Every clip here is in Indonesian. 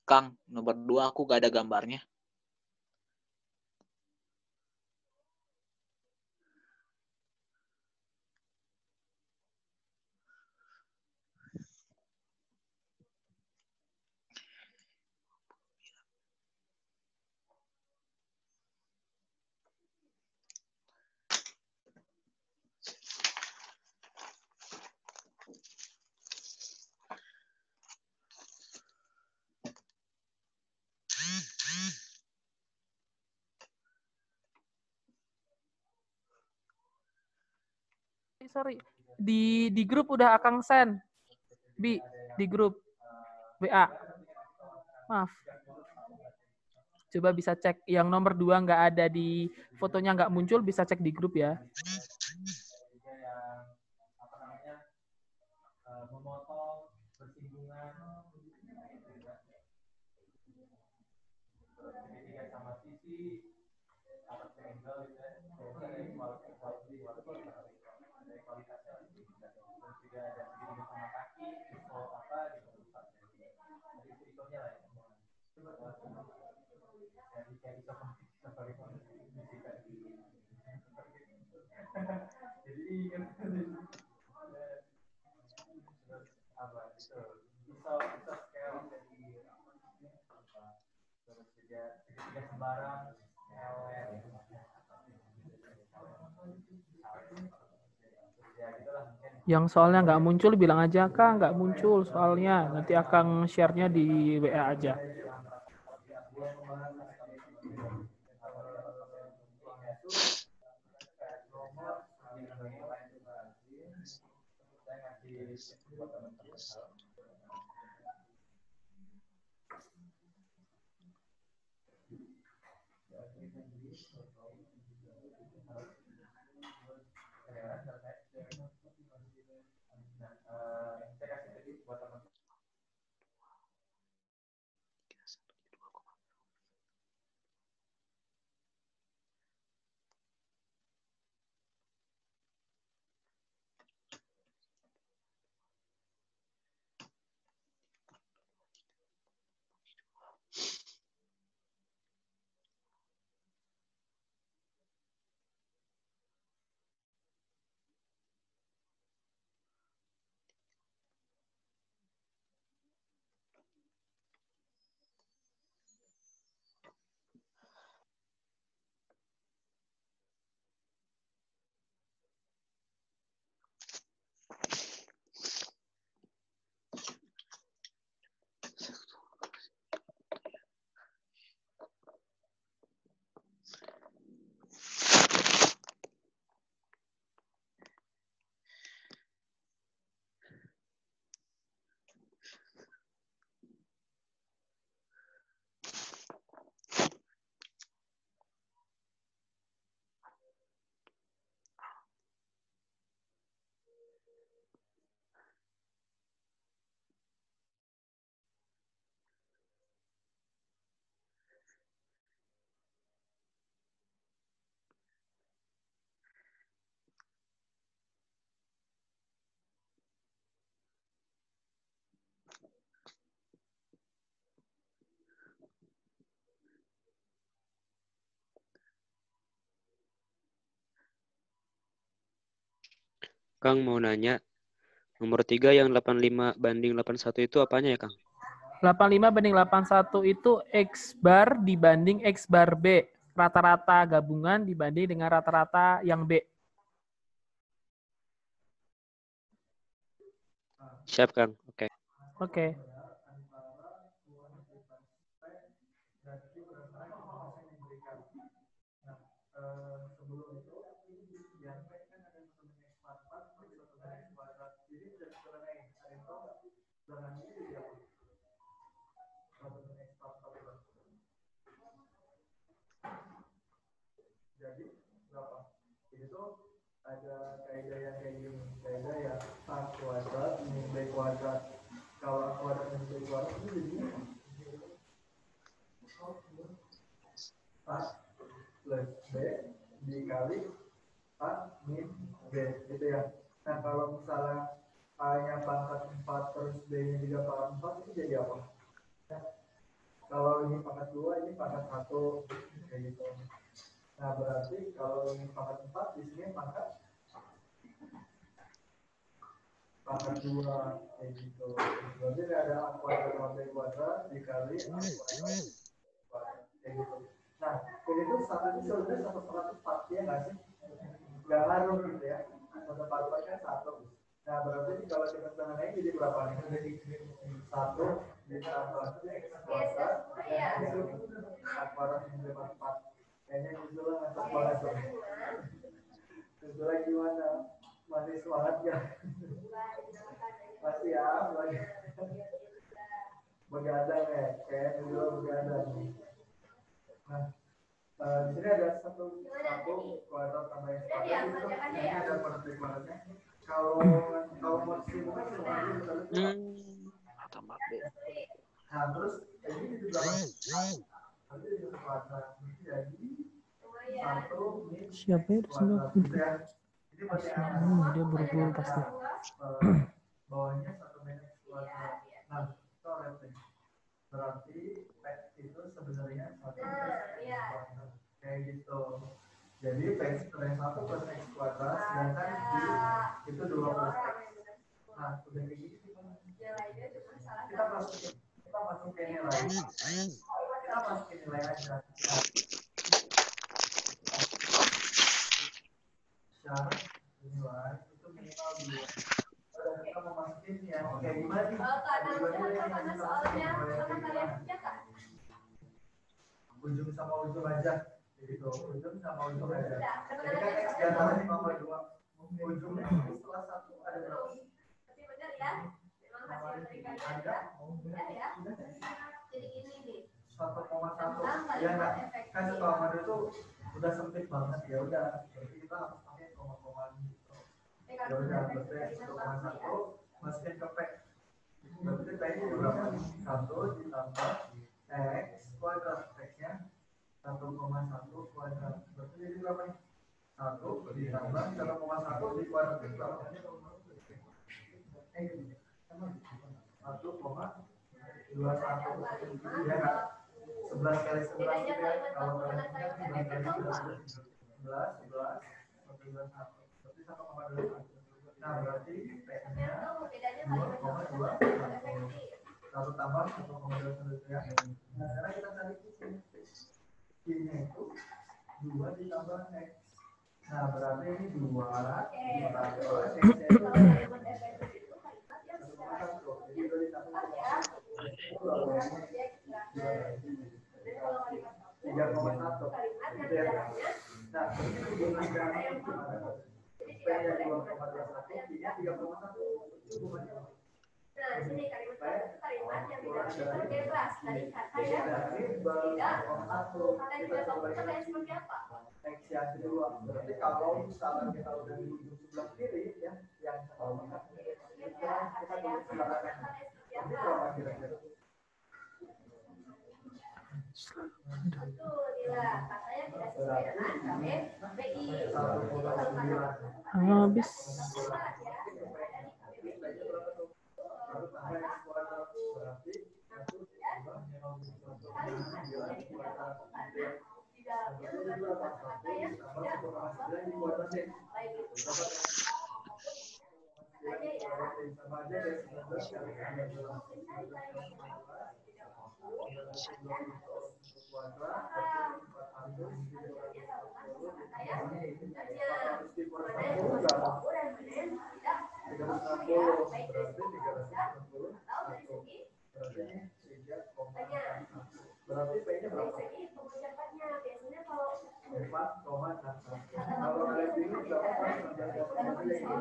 Kang, nomor 2 aku gak ada gambarnya. Sorry, di grup udah Akang send. Di grup WA. Maaf. Coba bisa cek yang nomor 2 nggak ada di fotonya, nggak muncul, bisa cek di grup ya. Yang soalnya nggak muncul bilang aja, Kak, nggak muncul soalnya. Nanti akan share-nya di WA aja. Kang mau nanya, nomor 3 yang 85/81 itu apanya ya, Kang? 85/81 itu X bar dibanding X bar B. Rata-rata gabungan dibanding dengan rata-rata yang B. Siap, Kang. Oke. Oke. Ada kaidah yang kayak gini, kaidah ya A kuadrat minus B kuadrat. Kalau A kuadrat minus B kuadrat itu jadinya A plus B dikali A min B gitu ya. Nah kalau misalnya A nya pangkat 4 terus B nya juga pangkat 4 itu jadi apa? Kalau ini pangkat 2, ini pangkat 1, kayak gitu. Nah, berarti kalau ini pangkat 4, di sini pangkat 2, kayak gitu. Berarti ada A kuadrat tambah B kuadrat dikali A kuadrat kayak gitu. Nah, ini tuh satu itu sebenarnya 1/4, ya nggak sih? Nggak ngaruh gitu ya. 1/4 kan 1. Nah, berarti kalau kita tengahnya jadi berapa nih? Jadi 1 ditambah X kuadrat itu A kuadrat min 4. Kayaknya Nuzula ngantuk banget tuh. Nuzula gimana? Masih semangat nggak? Masih ya, begadang ya, kayak Nuzula begadang. Nah, di sini ada 1 kuadrat tambah X kuadrat itu ini ada kuadrat B kuadratnya. Kalau maksimum kan cuma tambah B. Nah, terus ini juga nanti di kuadrat jadi 1 min Siapa ya di sebelah aku? ini masih Dia buru-buru pasti. bawahnya 1 min X kuadrat. Nah, coret nih. Berarti P itu sebenarnya 1 min X kuadrat. Kayak gitu. Jadi P yang 1 plus X kuadrat, sedangkan itu 2 plus X. Nah, udah kayak gitu kita masukin nilai. Kita masukin nilai aja. Syarat nilai itu minimal 2. Dan kita mau masukin ya, kayak gimana nih? Ujung sama ujung aja. Gitu, ujung sama ujung aja. Jadi kan X diantara 5,2. Ujungnya setelah 1 ada berapa? Ada 1,1. Ya nggak, kan 1,2 itu udah sempit banget, ya udah. Berarti kita harus pakai koma-koma gitu. Ya udah, berarti 1,1 masukin ke P. Berarti P-nya berapa? 1 ditambah X kuadrat. X-nya 1,1 kuadrat. Berarti jadi berapa nih? 1 ditambah 1,1 dikuadrat itu berapa? 1,21. Ya nggak? 11 kali 11 gitu ya. Kalau kalian punya 11 kali 11, 11, 1,21. Berarti 1,21. Nah, berarti P-nya 2,21. 1 tambah 1,21 ya. Nah, sekarang kita cari Q-nya itu 2 ditambah X. Nah, berarti ini 2 ditambah X-nya itu 1,1. Jadi 2 ditambah 3,1. Gitu ya. Nah, ini hubungannya gimana? P-nya 2,21, Q-nya 3,1. Hubungannya apa? Nah, sini kalimat yang tidak bebas dari kata yang tidak seperti apa? X yang kedua. Berarti kalau misalnya kita udah di ujung sebelah kiri ya, yang kita tulis sebelah kanan. Ini berapa kira-kira? Habis. Berarti P-nya berapa? 4,6. Kalau kalian bingung berapa? Nah, berarti ini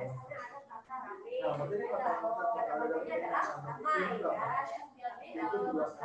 itu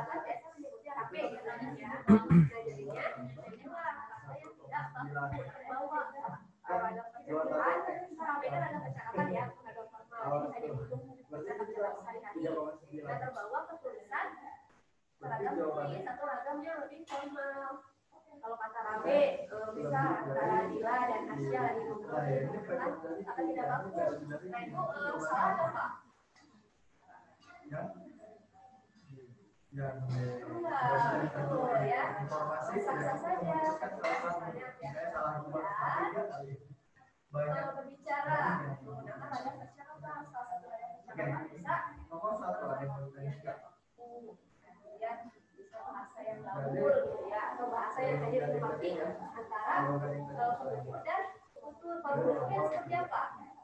2,9. Satu ragamnya lebih formal. Kalau kata Rabe bisa antara Dila dan Hasya lagi ngobrol kan akan tidak bagus. Nah itu salah apa? yang berdasarkan informasi dan memutuskan salah satu misalnya salah dua dia kali banyak berbicara menggunakan ada percakapan salah satu ada percakapan bisa nomor satu ada yang berbicara kemudian bisa bahasa yang gaul gitu ya atau bahasa yang hanya dipakai antara penduduk dan kultur penduduknya seperti apa?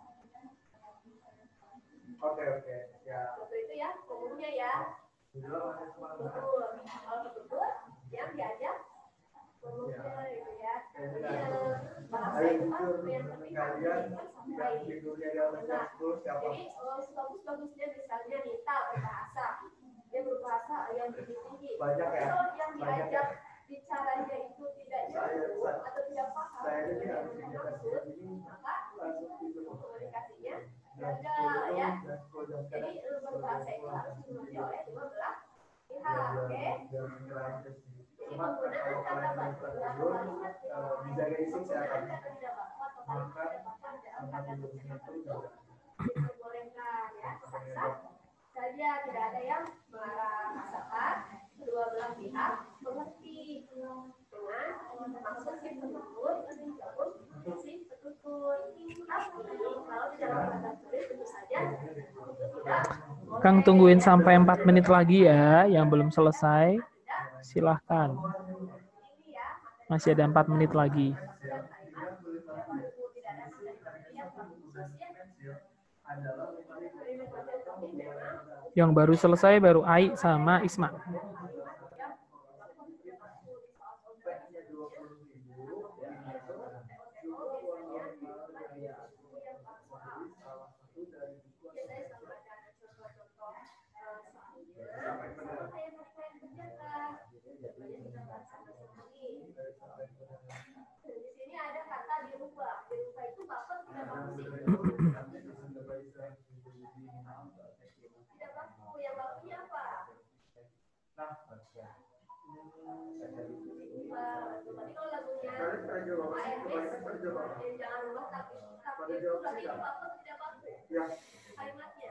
Oke ya Betul itu ya umumnya ya. Betul. Kalau penduduk yang diajak umumnya gitu ya. Bahasa itu kan yang penting kalian sampai yang tidurnya di atas jam 10 siapa? jadi bagus-bagusnya misalnya Nita berbahasa dia berbahasa yang tinggi. Banyak ya? Kalau yang Banyak diajak bicaranya itu tidak nyambung atau tidak paham saya ini yang harus maksud, ini maka langsung tidur komunikasinya dan gagal ya. dan 10 jam Jadi berbahasa itu harus dimengerti oleh dua belah pihak, oke? Jadi penggunaan kata bantu atau kalimat dijaga isi kesehatan kata tidak baku atau kalimat tidak baku dalam kata percakapan itu diperbolehkan ya. Asal saja tidak ada yang melarang asalkan kedua belah pihak mengerti dengan maksud si penuntut maupun si petuntut. Tapi kalau di dalam kata tulis tentu saja itu tidak. Kang tungguin sampai 4 menit lagi ya, yang belum selesai. Silahkan. Masih ada 4 menit lagi. Yang baru selesai baru Ai sama Isma. Di sini ada kata dirubah. Dirubah itu bapak tidak baku sih. Tidak baku. Yang bakunya apa? Berarti kalau lagunya jangan lupa tapi itu berarti itu bapak tidak baku. Kalimatnya.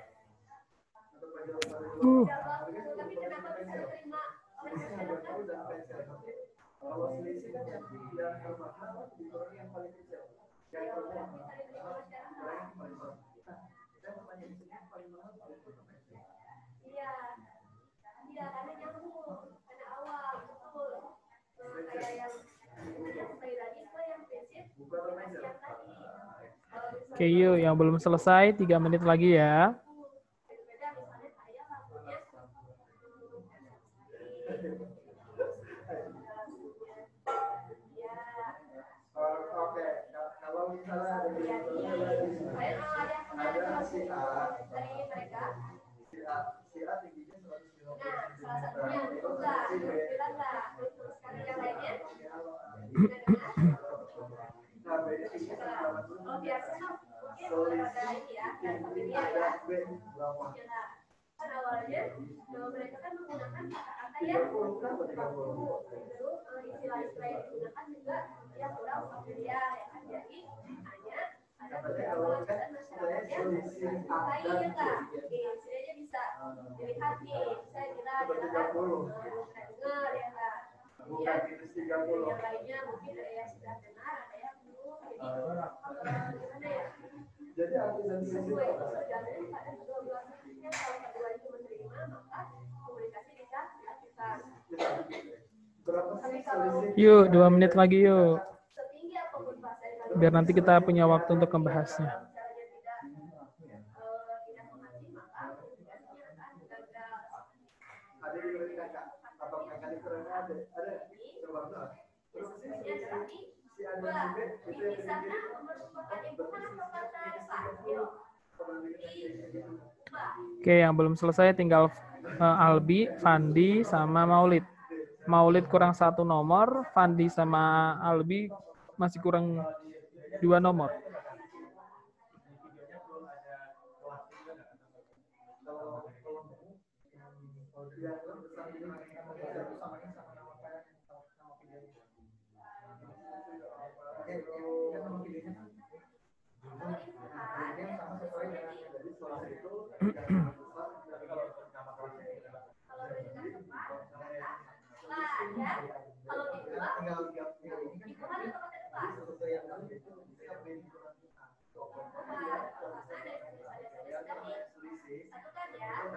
Tidak baku. Tapi kenapa bisa diterima oleh masyarakat? kalau selisih kan yang termahal di orang yang paling kecil yang termahal yang paling mahal kita pertanyaan di sini paling mahal iya karena nyambung karena awal betul kayak yang sekali lagi itu yang prinsip yang tadi Oke yuk, yang belum selesai 3 menit lagi ya. beda misalnya saya lagunya oke kalau misalnya ada si A dari mereka si A tingginya 150 nah salah satunya itu enggak bilang enggak terus sekali yang lainnya nah B-nya tingginya 180 oh biasanya mungkin ada ini ya yang familiar ya B berapa? kan awalnya mereka kan menggunakan kata-kata yang baku lalu istilah-istilah yang digunakan juga yang kurang familiar ya kan jadi hanya ada beberapa lapisan masyarakat yang menguasai ya enggak istilahnya bisa dilihat nih saya kira adalah dengar ya enggak kemudian yang lainnya mungkin ada yang sudah dengar ada yang belum jadi gimana ya jadi artisan kedua itu berjalan pada kedua belah pihak kalau kedua itu menerima maka komunikasi bisa dilakukan berapa tapi sih kalau selisih Yuk, 2 menit lagi yuk. setinggi apapun bahasa yang Biar nanti kita punya waktu untuk membahasnya. caranya tidak mengerti maka komunikasinya akan gagal ada di bawah kakak atau kakak di kurang ada coba benar terus ini adalah di si A dan si B itu ini yang sana merupakan himpunan atau kata sakil Oke, yang belum selesai tinggal Albi, Fandi, sama Maulid. Maulid kurang 1 nomor, Fandi sama Albi masih kurang 2 nomor.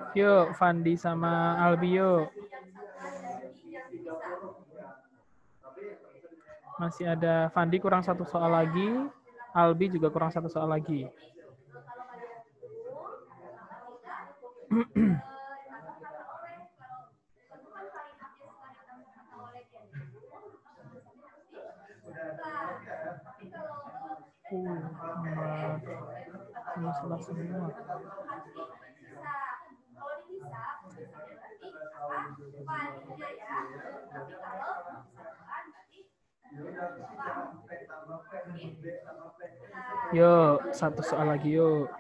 Yuk, Fandi sama Albi yuk. Masih ada Fandi kurang satu soal lagi. Albi juga kurang satu soal lagi. Ini salah semua. Yuk, satu soal lagi yuk.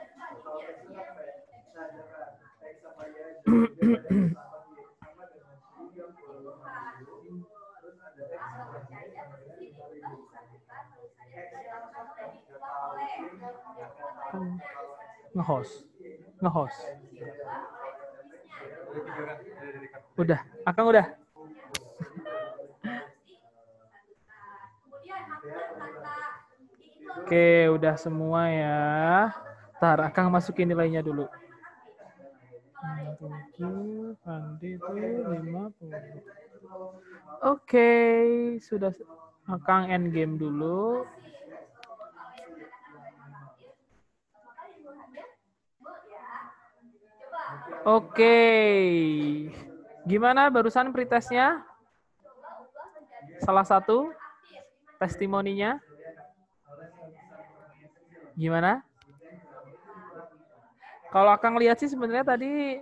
Nge-host. Udah, Akang udah. Oke, udah semua ya. Ntar Akang masukin nilainya dulu. 7, Fandi itu 50. Oke, sudah. Akang end game dulu. Oke. Gimana barusan pretestnya? Salah satu testimoninya? Gimana? Kalau Akang lihat sih sebenarnya tadi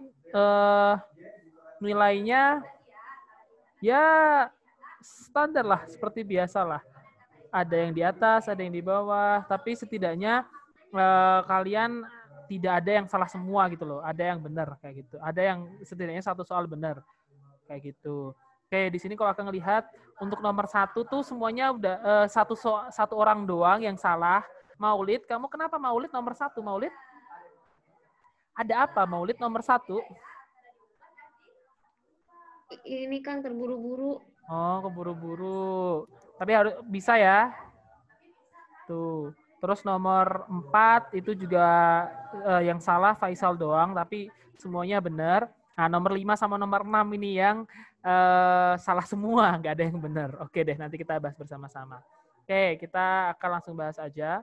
nilainya ya standar lah, seperti biasa lah. Ada yang di atas, ada yang di bawah, tapi setidaknya kalian tidak ada yang salah semua gitu loh. Ada yang benar kayak gitu. Ada yang setidaknya satu soal benar kayak gitu. Oke, di sini kalau Akang lihat untuk nomor 1 tuh semuanya udah satu orang doang yang salah. Maulid, kamu kenapa Maulid nomor 1? Maulid? Ada apa Maulid nomor 1? Ini kan terburu-buru. Oh, keburu-buru. Tapi harus bisa ya. Tuh. Terus nomor 4 itu juga yang salah Faisal doang, tapi semuanya benar. Nah, nomor 5 sama nomor 6 ini yang salah semua, nggak ada yang benar. Oke deh, nanti kita bahas bersama-sama. Oke, kita akan langsung bahas aja.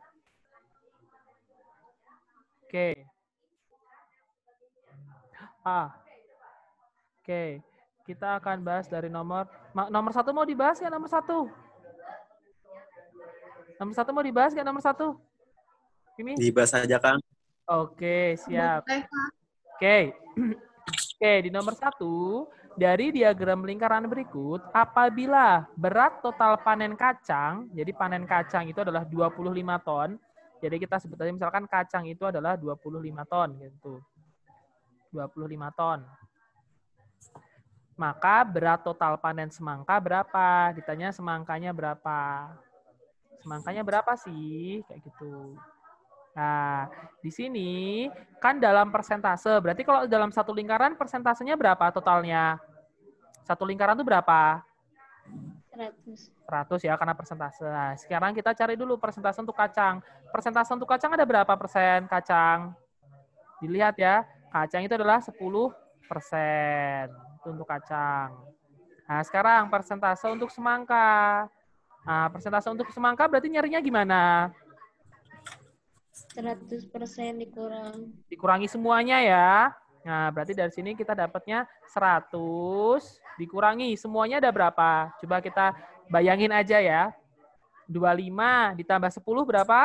Oke. Oke. Kita akan bahas dari nomor 1 mau dibahas ya nomor 1? Nomor 1 mau dibahas nggak nomor 1? Ini? Dibahas aja, Kang. Oke, siap. Oke. Oke, di nomor 1, dari diagram lingkaran berikut, apabila berat total panen kacang, jadi panen kacang itu adalah 25 ton, jadi kita sebut aja misalkan kacang itu adalah 25 ton gitu. 25 ton. Maka berat total panen semangka berapa? Ditanya semangkanya berapa? Semangkanya berapa sih? Kayak gitu. Nah, di sini kan dalam persentase. Berarti kalau dalam satu lingkaran persentasenya berapa totalnya? Satu lingkaran itu berapa? 100 ya, karena persentase. Nah, sekarang kita cari dulu persentase untuk kacang. Persentase untuk kacang ada berapa persen kacang? Dilihat ya, kacang itu adalah 10%. Itu untuk kacang. Nah, sekarang persentase untuk semangka. Nah, persentase untuk semangka berarti nyarinya gimana? 100% dikurangi semuanya ya. Nah, berarti dari sini kita dapatnya 100 dikurangi semuanya ada berapa? Coba kita bayangin aja ya. 25 ditambah 10 berapa?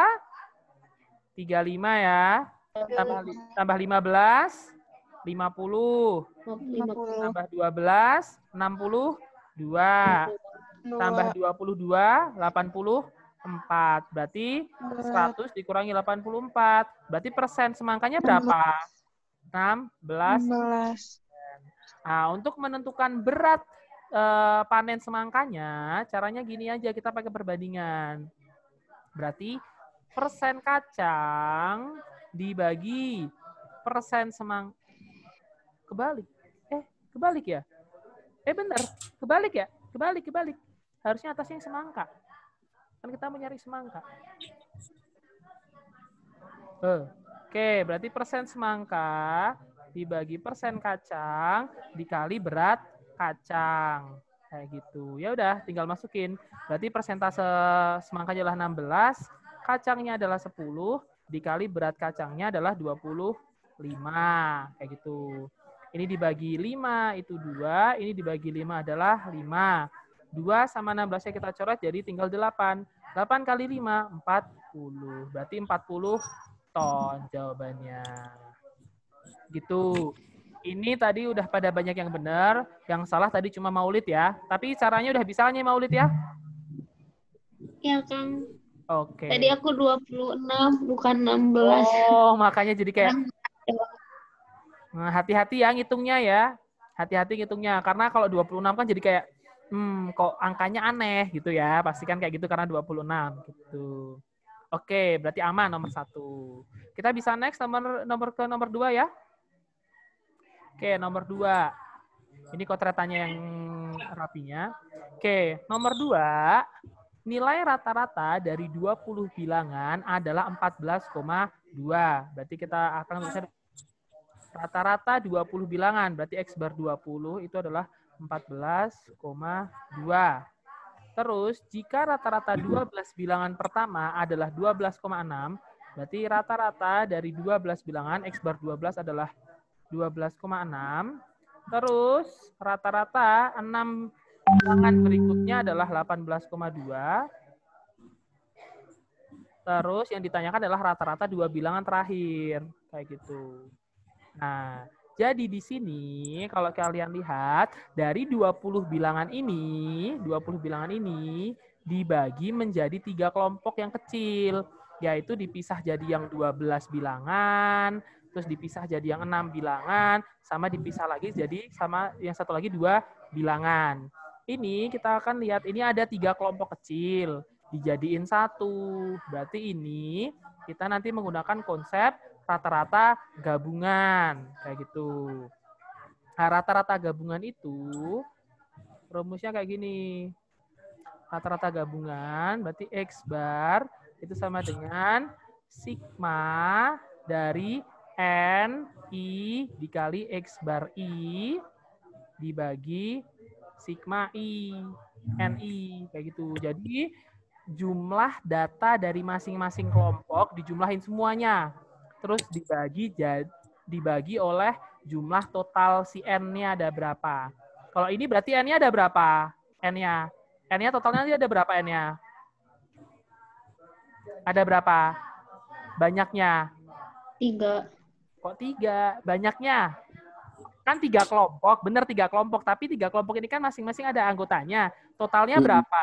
35 ya. Tambah 15, 50. Tambah 12, 62. Tambah 22, 84. Berarti 100 dikurangi 84. Berarti persen semangkanya berapa? 16. Nah, untuk menentukan berat panen semangkanya, caranya gini aja, kita pakai perbandingan. Berarti persen kacang dibagi persen semangka. Kebalik ya? Benar, kebalik ya? Kebalik. Harusnya atasnya yang semangka. Kan kita mau nyari semangka. Oke, berarti persen semangka dibagi persen kacang dikali berat kacang. Kayak gitu. Ya udah, tinggal masukin. Berarti persentase semangkanya adalah 16, kacangnya adalah 10, dikali berat kacangnya adalah 25. Kayak gitu. Ini dibagi 5, itu 2. Ini dibagi 5 adalah 5. 2 sama 16-nya kita coret, jadi tinggal 8. 8 kali 5, 40. Berarti 40 ton jawabannya. Gitu. Ini tadi udah pada banyak yang benar, yang salah tadi cuma Maulid ya. Tapi caranya udah bisa nih Maulid ya? Ya, Kang. Oke. Tadi aku 26, bukan 16. Oh, makanya jadi kayak hati-hati ya ngitungnya ya. Hati-hati ngitungnya. Karena kalau 26 kan jadi kayak, kok angkanya aneh gitu ya. Pastikan kayak gitu karena 26 gitu. Oke, berarti aman nomor 1. Kita bisa next nomor 2 ya. Oke, nomor 2. Ini kotretannya yang rapinya. Oke, nomor 2. Nilai rata-rata dari 20 bilangan adalah 14,2. Berarti kita akan menulisnya rata-rata 20 bilangan. Berarti X bar 20 itu adalah 14,2. Terus, jika rata-rata 12 bilangan pertama adalah 12,6, berarti rata-rata dari 12 bilangan X bar 12 adalah 12,6. Terus rata-rata 6 bilangan berikutnya adalah 18,2. Terus yang ditanyakan adalah rata-rata 2 bilangan terakhir. Kayak gitu. Nah, jadi di sini kalau kalian lihat dari 20 bilangan ini dibagi menjadi 3 kelompok yang kecil, yaitu dipisah jadi yang 12 bilangan, terus dipisah jadi yang 6 bilangan, sama dipisah lagi jadi sama yang satu lagi 2 bilangan. Ini kita akan lihat, ini ada 3 kelompok kecil, dijadiin 1. Berarti ini kita nanti menggunakan konsep rata-rata gabungan. Kayak gitu. Nah, rata-rata gabungan itu, rumusnya kayak gini. Rata-rata gabungan, berarti X bar itu sama dengan sigma dari N, I dikali X bar I dibagi sigma I, NI, kayak gitu. Jadi jumlah data dari masing-masing kelompok dijumlahin semuanya. Terus dibagi oleh jumlah total si N-nya ada berapa. Kalau ini berarti N-nya ada berapa? N-nya. N-nya totalnya nanti ada berapa N-nya? Ada berapa? Banyaknya? 3. Kok 3? Banyaknya? Kan 3 kelompok, benar 3 kelompok. Tapi 3 kelompok ini kan masing-masing ada anggotanya. Totalnya berapa?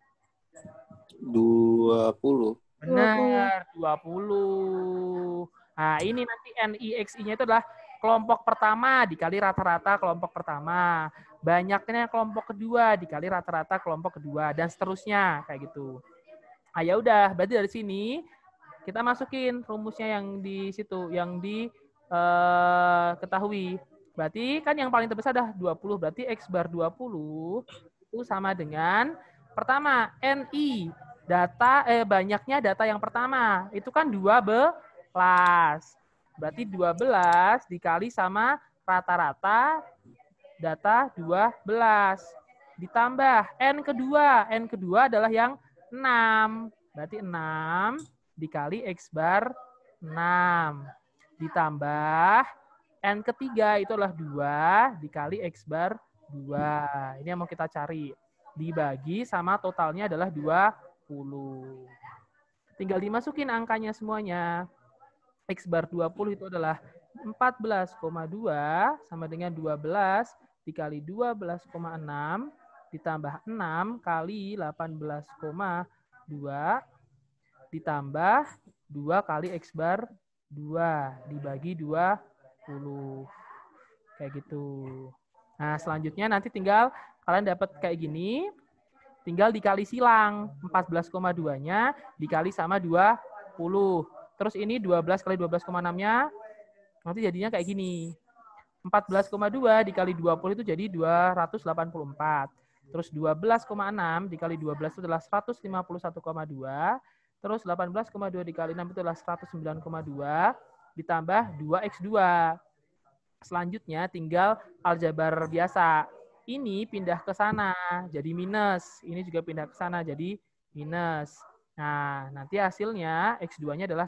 20. Benar, 20. Nah, ini nanti NIXI-nya itu adalah kelompok pertama dikali rata-rata kelompok pertama. Banyaknya kelompok kedua dikali rata-rata kelompok kedua, dan seterusnya. Kayak gitu. Nah, ya udah, berarti dari sini kita masukin rumusnya yang di situ, yang diketahui. Berarti kan yang paling terbesar adalah 20. Berarti X bar 20 itu sama dengan, pertama, NI. Banyaknya data yang pertama. Itu kan 12. Berarti 12 dikali sama rata-rata data 12. Ditambah N kedua. N kedua adalah yang 6. Berarti 6 dikali X bar 6. Ditambah N ketiga itu adalah 2 dikali X bar 2. Ini yang mau kita cari. Dibagi sama totalnya adalah 20. Tinggal dimasukin angkanya semuanya. X bar 20 itu adalah 14,2 sama dengan 12 dikali 12,6 ditambah 6 kali 18,2 ditambah 2 kali X bar 2 dibagi 20. Kayak gitu. Nah, selanjutnya nanti tinggal kalian dapat kayak gini. Tinggal dikali silang. 14,2-nya dikali sama 20. Terus ini 12 kali 12,6-nya nanti jadinya kayak gini. 14,2 dikali 20 itu jadi 284. Terus 12,6 dikali 12 itu adalah 151,2. Terus 18,2 dikali 6 itu adalah 109,2. Ditambah 2x2. Selanjutnya tinggal aljabar biasa. Ini pindah ke sana jadi minus. Ini juga pindah ke sana jadi minus. Nah, nanti hasilnya X2-nya adalah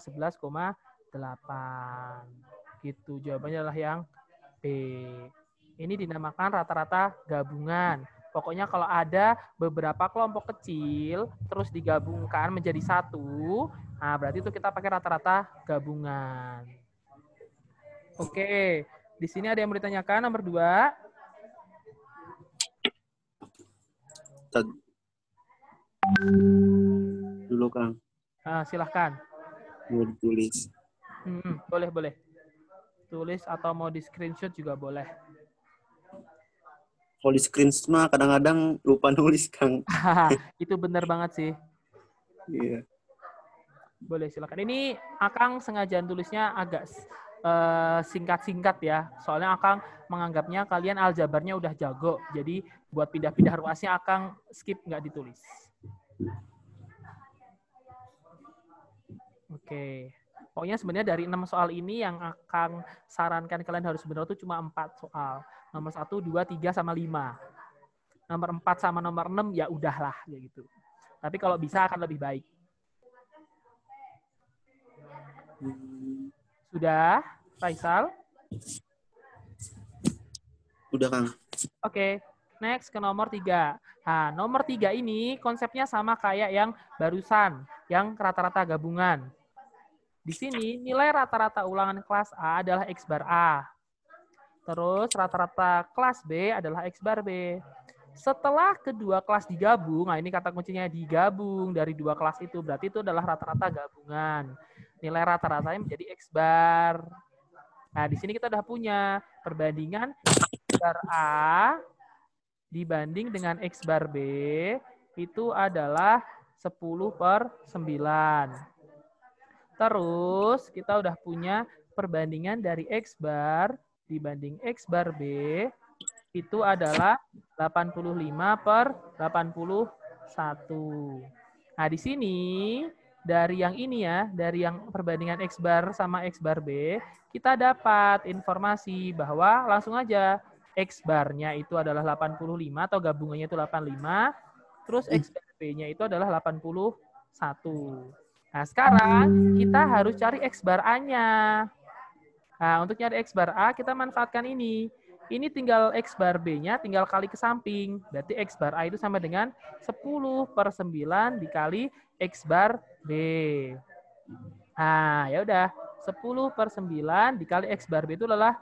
11,8. Gitu. Jawabannya adalah yang B. Ini dinamakan rata-rata gabungan. Pokoknya kalau ada beberapa kelompok kecil, terus digabungkan menjadi satu, nah berarti itu kita pakai rata-rata gabungan. Oke, di sini ada yang mau ditanyakan, nomor 2. Dulu Kang, Silahkan. mau ditulis. Boleh. Tulis atau mau di screenshot juga boleh. Kalau di screenshot mah kadang-kadang lupa nulis Kang. Itu benar banget sih. Iya. Boleh, silakan. Ini Akang sengaja tulisnya agak singkat-singkat ya. Soalnya Akang menganggapnya kalian aljabarnya udah jago. Jadi buat pindah-pindah ruasnya Akang skip nggak ditulis. Oke. Pokoknya sebenarnya dari 6 soal ini yang Akang sarankan kalian harus benar itu cuma 4 soal. Nomor 1, 2, 3, sama 5. Nomor 4 sama nomor 6 ya udahlah ya gitu. Tapi kalau bisa akan lebih baik. Sudah, Faisal? Udah Kang. Oke, next ke nomor 3. Nah, nomor 3 ini konsepnya sama kayak yang barusan, yang rata-rata gabungan. Di sini nilai rata-rata ulangan kelas A adalah X bar A. Terus rata-rata kelas B adalah X bar B. Setelah kedua kelas digabung, nah ini kata kuncinya digabung dari dua kelas itu, berarti itu adalah rata-rata gabungan. Nilai rata-ratanya menjadi X bar. Nah, di sini kita udah punya perbandingan X bar A dibanding dengan X bar B itu adalah 10/9. Terus kita udah punya perbandingan dari X bar dibanding X bar B itu adalah 85/81. Nah, di sini dari yang ini ya, dari yang perbandingan X bar sama X bar B, kita dapat informasi bahwa langsung aja X bar-nya itu adalah 85 atau gabungannya itu 85, terus X bar B-nya itu adalah 81. Nah, sekarang kita harus cari X bar A-nya. Nah, untuk nyari X bar A, kita manfaatkan ini. Ini tinggal X bar B-nya tinggal kali ke samping. Berarti X bar A itu sama dengan 10/9 dikali X bar B. Nah, ya udah. 10/9 dikali X bar B itu adalah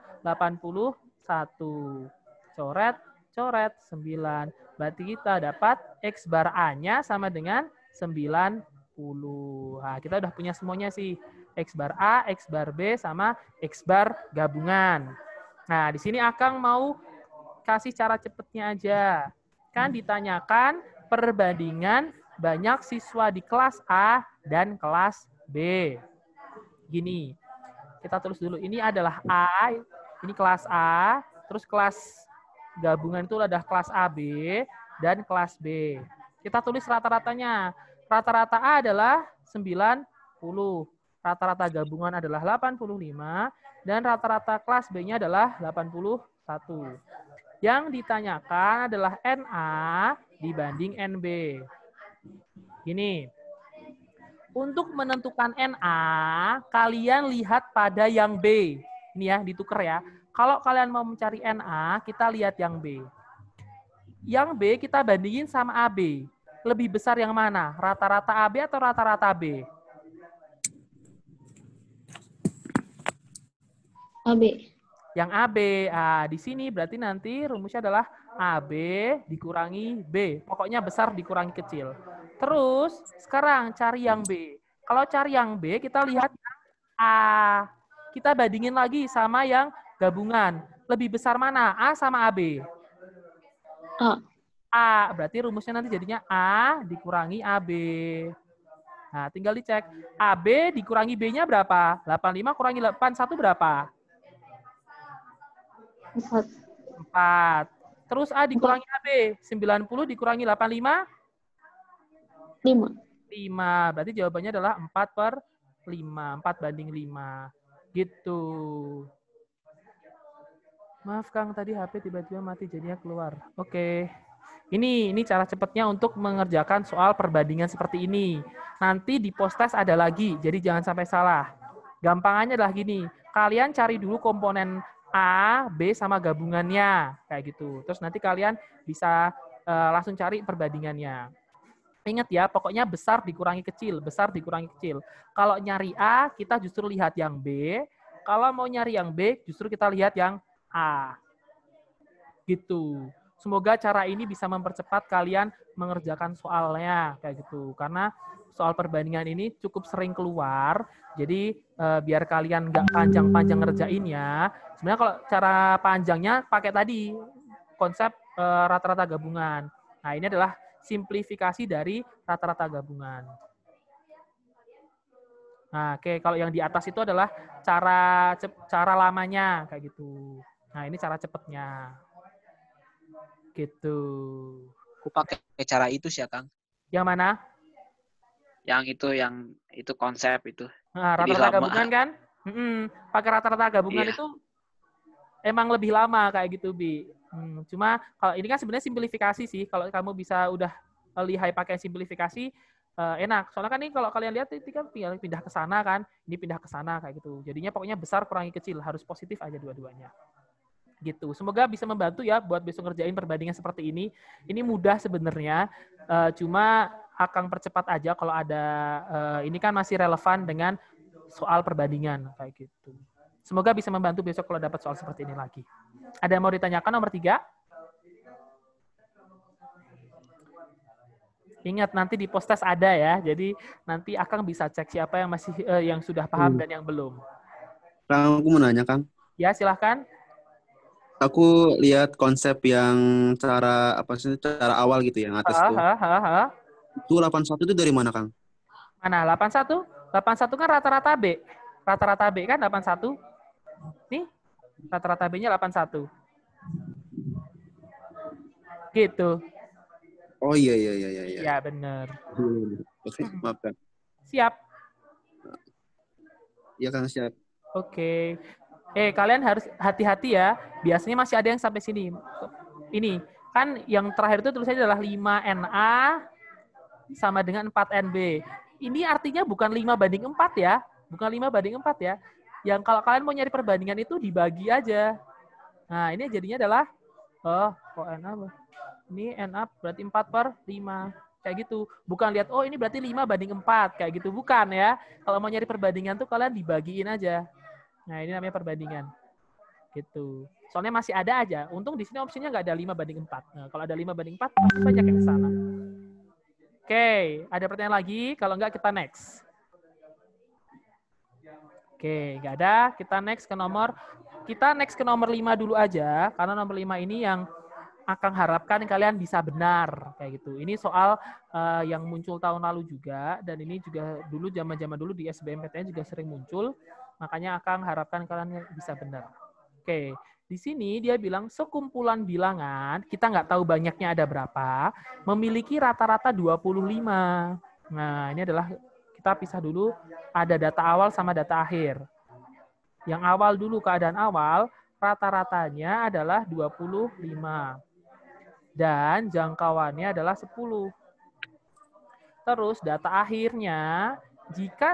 81. Coret, 9. Berarti kita dapat X bar A-nya sama dengan 90. Nah, kita udah punya semuanya sih. X bar A, X bar B, sama X bar gabungan. Nah, di sini Akang mau kasih cara cepetnya aja. Kan ditanyakan perbandingan banyak siswa di kelas A dan kelas B. Gini, kita tulis dulu. Ini adalah A, ini kelas A, terus kelas gabungan itu adalah kelas AB dan kelas B. Kita tulis rata-ratanya. Rata-rata A adalah 90, rata-rata gabungan adalah 85, dan rata-rata kelas B-nya adalah 81. Yang ditanyakan adalah NA dibanding NB. Gini, untuk menentukan NA, kalian lihat pada yang B. Ini ya, ditukar ya. Kalau kalian mau mencari NA, kita lihat yang B. Yang B kita bandingin sama AB. Lebih besar yang mana? Rata-rata AB atau rata-rata B? AB. Yang AB. Nah, di sini berarti nanti rumusnya adalah AB dikurangi B. Pokoknya besar dikurangi kecil. Terus sekarang cari yang B. Kalau cari yang B, kita lihat A. Kita bandingin lagi sama yang gabungan. Lebih besar mana? A sama AB? A. A, berarti rumusnya nanti jadinya A dikurangi AB. Nah, tinggal dicek. AB dikurangi B-nya berapa? 85 kurangi 81 berapa? 4. 4. Terus A dikurangi AB. 90 dikurangi 85? 5. 5. Berarti jawabannya adalah 4/5. 4 banding 5. Gitu. Maaf Kang, tadi HP tiba-tiba mati jadinya keluar. Oke. Ini cara cepatnya untuk mengerjakan soal perbandingan seperti ini. Nanti di post test ada lagi, jadi jangan sampai salah. Gampangannya adalah gini, kalian cari dulu komponen A, B sama gabungannya, kayak gitu. Terus nanti kalian bisa langsung cari perbandingannya. Ingat ya, pokoknya besar dikurangi kecil, besar dikurangi kecil. Kalau nyari A, kita justru lihat yang B. Kalau mau nyari yang B, justru kita lihat yang A. Gitu. Semoga cara ini bisa mempercepat kalian mengerjakan soalnya kayak gitu. Karena soal perbandingan ini cukup sering keluar. Jadi biar kalian nggak panjang-panjang ngerjainnya. Sebenarnya kalau cara panjangnya pakai tadi konsep rata-rata gabungan. Nah, ini adalah simplifikasi dari rata-rata gabungan. Nah, oke, kalau yang di atas itu adalah cara lamanya kayak gitu. Nah, ini cara cepatnya. Gitu. Aku pakai cara itu sih ya, Kang. Yang mana? Yang itu konsep itu. Nah, Jadi rata-rata lama. gabungan kan? Pakai rata-rata gabungan Iya. itu emang lebih lama kayak gitu, Bi. Cuma kalau ini kan sebenarnya simplifikasi sih. Kalau kamu bisa udah lihai pakai simplifikasi, enak. Soalnya kan ini kalau kalian lihat itu kan tinggal pindah ke sana kan, ini pindah ke sana kayak gitu. Jadinya pokoknya besar kurangi kecil, harus positif aja dua-duanya. Gitu. Semoga bisa membantu ya buat besok ngerjain perbandingan seperti ini. Ini mudah sebenarnya, cuma akan percepat aja kalau ada ini kan masih relevan dengan soal perbandingan kayak gitu. Semoga bisa membantu besok kalau dapat soal seperti ini lagi. Ada yang mau ditanyakan nomor 3? Ingat nanti di post test ada ya. Jadi nanti Akang bisa cek siapa yang masih yang sudah paham dan yang belum. Kang, aku mau nanya, Kang. Ya, silahkan. Aku lihat konsep yang cara awal gitu yang atas tuh. Itu 81 itu dari mana, Kang? Mana 81? 81 kan rata-rata B. Rata-rata B kan 81. Nih, rata-rata B-nya 81. Gitu. Oh iya. Ya, benar. Oke, maaf, Kang. Siap. Iya, Kang, siap. Oke. Kalian harus hati-hati ya. Biasanya masih ada yang sampai sini. Ini, kan yang terakhir itu tulisannya adalah 5NA sama dengan 4NB. Ini artinya bukan 5/4 ya. Bukan 5/4 ya. Yang kalau kalian mau nyari perbandingan itu dibagi aja. Nah, ini jadinya adalah NA. Ini NA berarti 4/5. Kayak gitu. Bukan lihat, ini berarti 5/4. Kayak gitu. Bukan ya. Kalau mau nyari perbandingan tuh kalian dibagiin aja. Nah, ini namanya perbandingan. Gitu. Soalnya masih ada aja. Untung di sini opsinya nggak ada 5/4. Nah, kalau ada 5/4, pasti banyak yang ke sana. Oke, ada pertanyaan lagi? Kalau nggak, kita next. Oke, nggak ada. Kita next ke nomor 5 dulu aja. Karena nomor 5 ini yang akan harapkan kalian bisa benar. Kayak gitu. Ini soal yang muncul tahun lalu juga. Dan ini juga dulu, zaman-zaman dulu di SBMPTN juga sering muncul. Makanya akan harapkan kalian bisa benar. Oke, di sini dia bilang sekumpulan bilangan, kita nggak tahu banyaknya ada berapa, memiliki rata-rata 25. Nah, ini adalah, kita pisah dulu, ada data awal sama data akhir. Yang awal dulu, keadaan awal, rata-ratanya adalah 25. Dan jangkauannya adalah 10. Terus data akhirnya, jika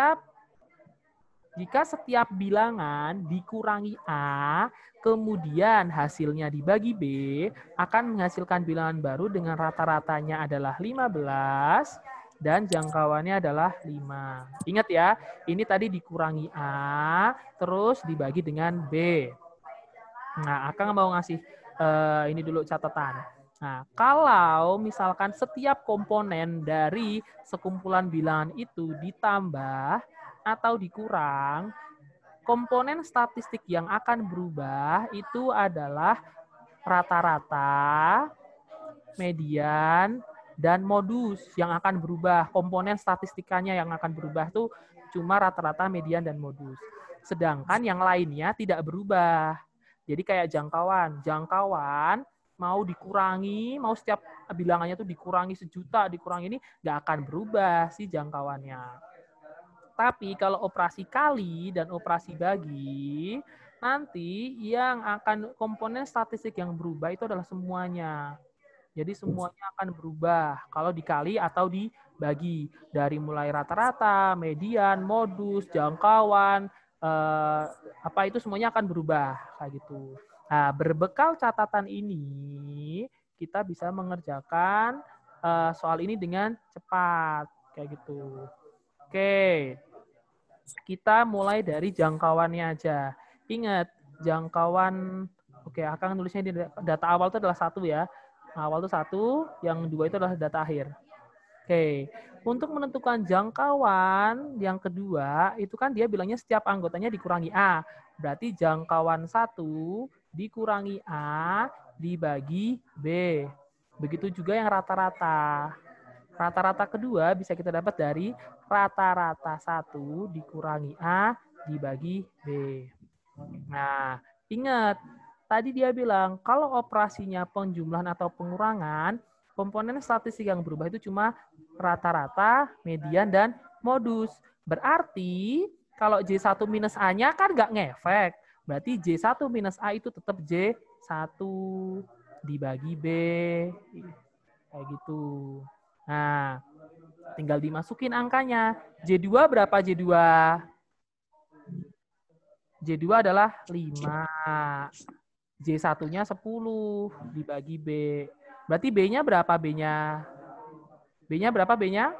setiap bilangan dikurangi A, kemudian hasilnya dibagi B, akan menghasilkan bilangan baru dengan rata-ratanya adalah 15 dan jangkauannya adalah 5. Ingat ya, ini tadi dikurangi A, terus dibagi dengan B. Nah, Akang mau ngasih ini dulu catatan. Nah, kalau misalkan setiap komponen dari sekumpulan bilangan itu ditambah atau dikurang, komponen statistik yang akan berubah itu adalah rata-rata, median, dan modus yang akan berubah. Komponen statistikanya yang akan berubah itu cuma rata-rata, median, dan modus. Sedangkan yang lainnya tidak berubah. Jadi kayak jangkauan. Jangkauan mau dikurangi, mau setiap bilangannya tuh dikurangi 1.000.000, dikurangi ini, nggak akan berubah sih jangkauannya. Tapi kalau operasi kali dan operasi bagi, nanti yang akan komponen statistik yang berubah itu adalah semuanya. Jadi semuanya akan berubah kalau dikali atau dibagi. Dari mulai rata-rata, median, modus, jangkauan, apa itu semuanya akan berubah. Kayak gitu. Nah, berbekal catatan ini, kita bisa mengerjakan soal ini dengan cepat. Kayak gitu. Oke. Kita mulai dari jangkauannya aja. Ingat, jangkauan, oke, akan nulisnya di data awal itu adalah 1 ya. Awal itu 1, yang 2 itu adalah data akhir. Oke, untuk menentukan jangkauan yang kedua, itu kan dia bilangnya setiap anggotanya dikurangi A. Berarti jangkauan 1 dikurangi A dibagi B. Begitu juga yang rata-rata. Rata-rata kedua bisa kita dapat dari rata-rata 1 dikurangi A dibagi B. Nah, ingat, tadi dia bilang kalau operasinya penjumlahan atau pengurangan, komponen statistik yang berubah itu cuma rata-rata, median, dan modus. Berarti kalau J1 minus A-nya kan nggak ngefek. Berarti J1 minus A itu tetap J1 dibagi B. Kayak gitu. Nah, tinggal dimasukin angkanya. J2 berapa J2? J2 adalah 5. J1-nya 10 dibagi B. Berarti B-nya berapa B-nya? B-nya berapa B-nya?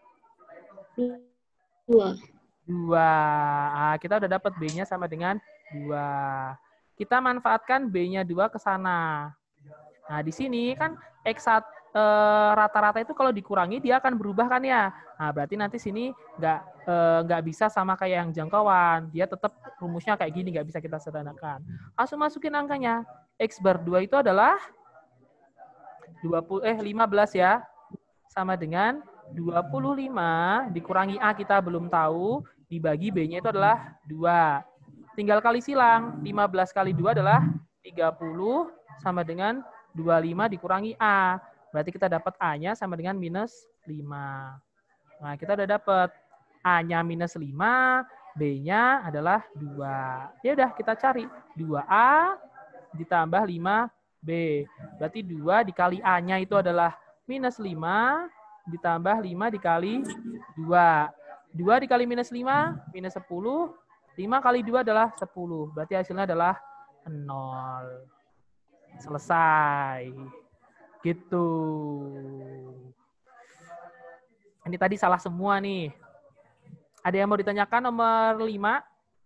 2. 2. Nah, kita udah dapat B-nya sama dengan 2. Kita manfaatkan B-nya 2 ke sana. Nah, di sini kan X1 rata-rata itu kalau dikurangi dia akan berubah kan ya. Nah, berarti nanti sini nggak bisa sama kayak yang jangkauan. Dia tetap rumusnya kayak gini, nggak bisa kita sederhanakan. Langsung masukin angkanya. X bar 2 itu adalah 15 ya. Sama dengan 25 dikurangi A kita belum tahu, dibagi B-nya itu adalah 2. Tinggal kali silang. 15 kali 2 adalah 30 sama dengan 25 dikurangi A. Berarti kita dapat A-nya sama dengan minus 5. Nah, kita udah dapat A-nya minus 5, B-nya adalah 2. Ya udah, kita cari. 2A ditambah 5B. Berarti 2 dikali A-nya itu adalah minus 5, ditambah 5 dikali 2. 2 dikali minus 5, minus 10. 5 kali 2 adalah 10. Berarti hasilnya adalah 0. Selesai. Gitu. Ini tadi salah semua nih. Ada yang mau ditanyakan nomor 5?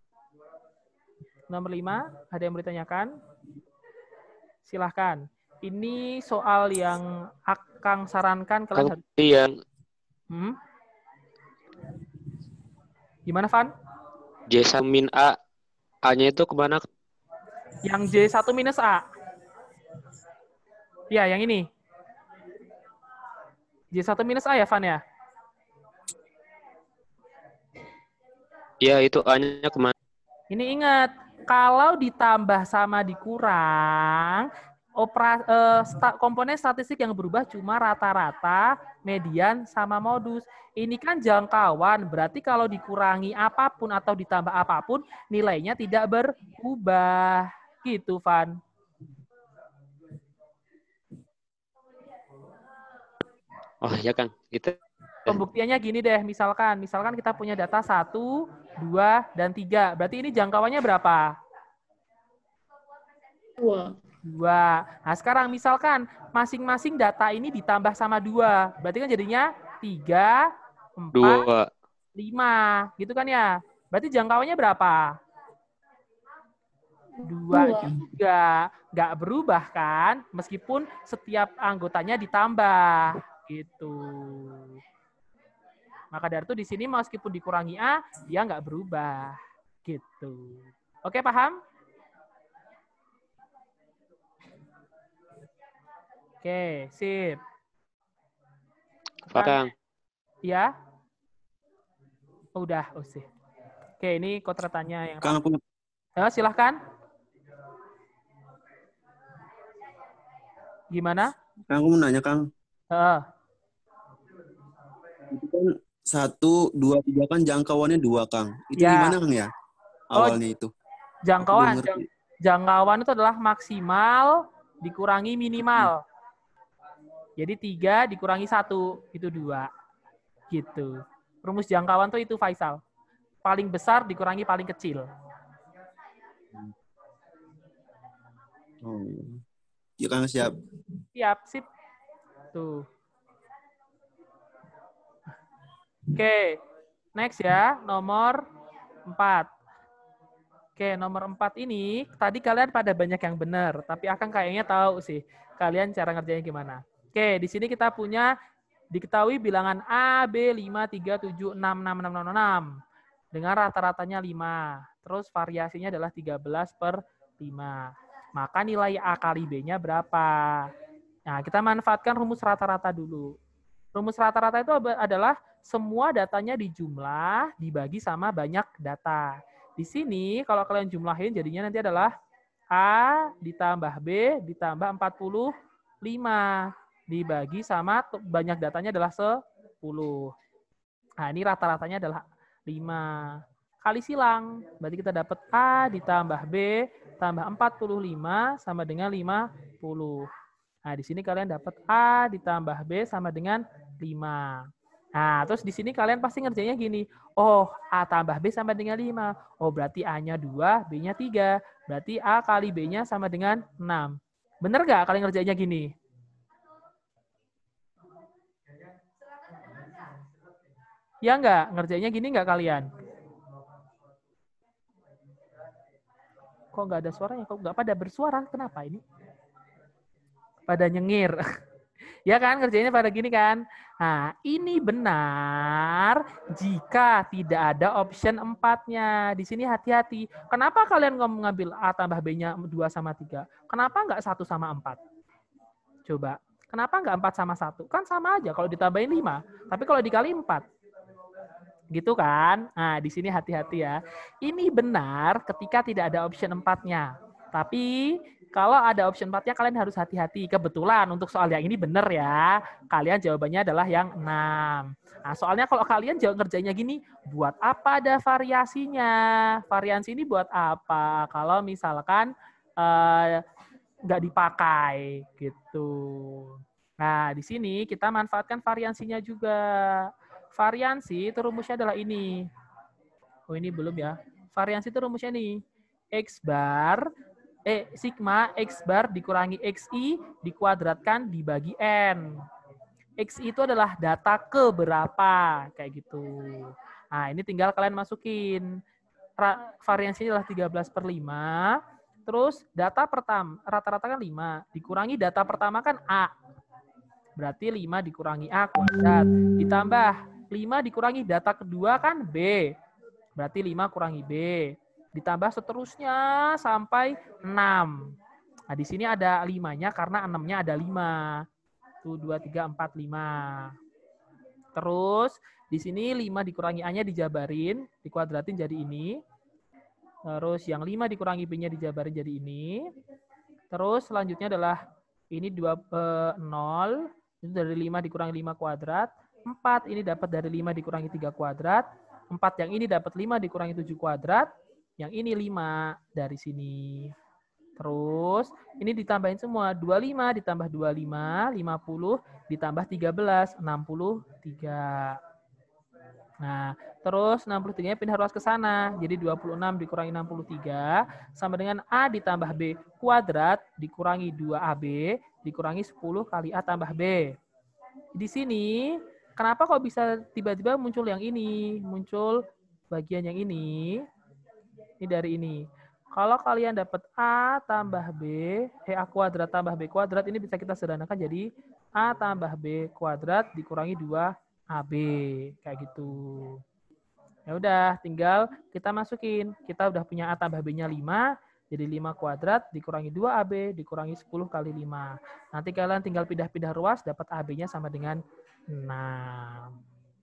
Nomor 5, ada yang mau ditanyakan? Silahkan. Ini soal yang Akang sarankan kalian harus... Iya. Gimana, Van? J1 min A. A-nya itu kemana? Yang J1 minus A. Ya, yang ini. J1 minus A ya, Van ya? Iya, itu A-nya kemana? Ini ingat, kalau ditambah sama dikurang, komponen statistik yang berubah cuma rata-rata, median, sama modus. Ini kan jangkauan, berarti kalau dikurangi apapun atau ditambah apapun, nilainya tidak berubah. Gitu, Van. Oh ya Kang, itu. Pembuktiannya gini deh, misalkan kita punya data 1, 2, dan 3. Berarti ini jangkauannya berapa? 2. 2. Nah, sekarang misalkan masing-masing data ini ditambah sama 2. Berarti kan jadinya 3, 4, 5. Gitu kan ya? Berarti jangkauannya berapa? 2 juga. Nggak berubah kan? Meskipun setiap anggotanya ditambah. Gitu. Maka dari itu di sini meskipun dikurangi A, dia nggak berubah. Gitu. Oke, paham? Oke, sip. Kang. Ya? Udah, sih. Oke, ini kontratanya yang... Kang, aku... silahkan. Gimana? Kang, aku mau nanya, Kang. Itu kan 1, 2, 3 kan jangkauannya 2, Kang. Itu ya. gimana, Kang ya? Awalnya itu. Jangkauan. Jangkauan itu adalah maksimal dikurangi minimal. Jadi 3 dikurangi 1, itu 2. Gitu. Rumus jangkauan tuh itu, Faisal. Paling besar dikurangi paling kecil. Oh. Ya Kang, siap. Siap, sip. Tuh. Oke. Next ya, nomor 4. Oke, nomor 4 ini, tadi kalian pada banyak yang benar, tapi Akang kayaknya tahu sih, kalian cara ngerjainnya gimana. Oke, di sini kita punya, diketahui bilangan A, B, 5, 3, 7, 6, 6, 6, 6, 6. Dengan rata-ratanya 5. Terus variasinya adalah 13 per 5. Maka nilai A kali B-nya berapa? Nah, kita manfaatkan rumus rata-rata dulu. Rumus rata-rata itu adalah semua datanya dijumlah, dibagi sama banyak data. Di sini kalau kalian jumlahin jadinya nanti adalah A ditambah B ditambah 45 dibagi sama banyak datanya adalah 10. Nah, ini rata-ratanya adalah 5. Kali silang, berarti kita dapat A ditambah B tambah 45 sama dengan 50. Nah, di sini kalian dapat A ditambah B sama dengan 5. Nah, terus di sini kalian pasti ngerjainnya gini. Oh, A tambah B sama dengan 5. Oh, berarti A-nya 2, B-nya 3. Berarti A kali B-nya sama dengan 6. Bener nggak kalian ngerjainnya gini? Ya nggak? Ngerjainnya gini nggak kalian? Kok nggak ada suaranya? Kok nggak pada bersuara? Kenapa ini? Pada nyengir. Ya kan, ngerjainnya pada gini kan. Nah, ini benar jika tidak ada option 4-nya. Di sini hati-hati. Kenapa kalian ngambil A tambah B-nya 2 sama 3? Kenapa nggak 1 sama 4? Coba. Kenapa nggak 4 sama 1? Kan sama aja kalau ditambahin 5. Tapi kalau dikali 4. Gitu kan? Nah, di sini hati-hati ya. Ini benar ketika tidak ada option 4-nya. Tapi kalau ada option 4-nya kalian harus hati-hati. Kebetulan untuk soal yang ini benar ya. Kalian jawabannya adalah yang 6. Nah, soalnya kalau kalian ngerjainnya gini, buat apa ada variasinya? Variasi ini buat apa? Kalau misalkan nggak dipakai gitu. Nah, di sini kita manfaatkan variansinya juga. Variansi itu rumusnya adalah ini. Oh, ini belum ya. Variansi itu rumusnya nih. Sigma X bar dikurangi XI dikuadratkan dibagi N. XI itu adalah data keberapa. Kayak gitu. Nah, ini tinggal kalian masukin. Variansinya adalah 13 per 5. Terus data pertama, rata-rata kan 5. Dikurangi data pertama kan A. Berarti 5 dikurangi A kuadrat. Ditambah 5 dikurangi data kedua kan B. Berarti 5 kurangi B. Ditambah seterusnya sampai 6. Nah, di sini ada 5-nya karena 6-nya ada 5. Tuh, 2, 3, 4, 5. Terus, di sini 5 dikurangi A-nya dijabarin, dikuadratin jadi ini. Terus, yang 5 dikurangi B-nya dijabarin jadi ini. Terus, selanjutnya adalah ini 0. Itu dari 5 dikurangi 5 kuadrat. 4 ini dapat dari 5 dikurangi 3 kuadrat. 4 yang ini dapat 5 dikurangi 7 kuadrat. Yang ini 5 dari sini. Terus ini ditambahin semua. 25 ditambah 25, 50 ditambah 13, 63. Nah, terus 63-nya pindah ruas ke sana. Jadi 26 dikurangi 63 sama dengan A ditambah B kuadrat dikurangi 2AB dikurangi 10 kali A tambah B. Di sini, kenapa kok bisa tiba-tiba muncul yang ini? Muncul bagian yang ini. Ini dari ini. Kalau kalian dapat A tambah B, A kuadrat tambah B kuadrat, ini bisa kita sederhanakan jadi A tambah B kuadrat dikurangi 2AB. Kayak gitu. Ya udah, tinggal kita masukin. Kita udah punya A tambah B-nya 5, jadi 5 kuadrat dikurangi 2AB dikurangi 10 kali 5. Nanti kalian tinggal pindah-pindah ruas, dapat AB-nya sama dengan 6.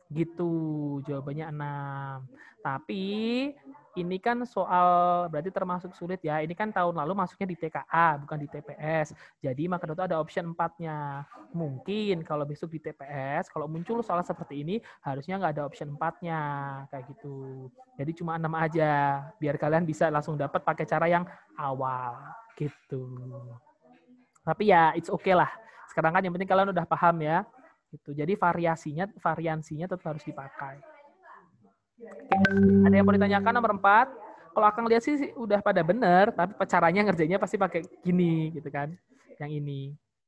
Gitu, jawabannya 6. Tapi ini kan soal berarti termasuk sulit ya. Ini kan tahun lalu masuknya di TKA, bukan di TPS. Jadi maka itu ada option 4-nya. Mungkin kalau besok di TPS, kalau muncul soal seperti ini, harusnya nggak ada option 4-nya. Kayak gitu. Jadi cuma 6 aja. Biar kalian bisa langsung dapat pakai cara yang awal. Gitu. Tapi ya, it's okay lah. Sekarang kan yang penting kalian udah paham ya. Gitu. Jadi variansinya tetap harus dipakai. Oke. Ada yang mau ditanyakan nomor 4? Kalau Akang lihat sih udah pada bener, tapi caranya ngerjainnya pasti pakai gini gitu kan. Yang ini.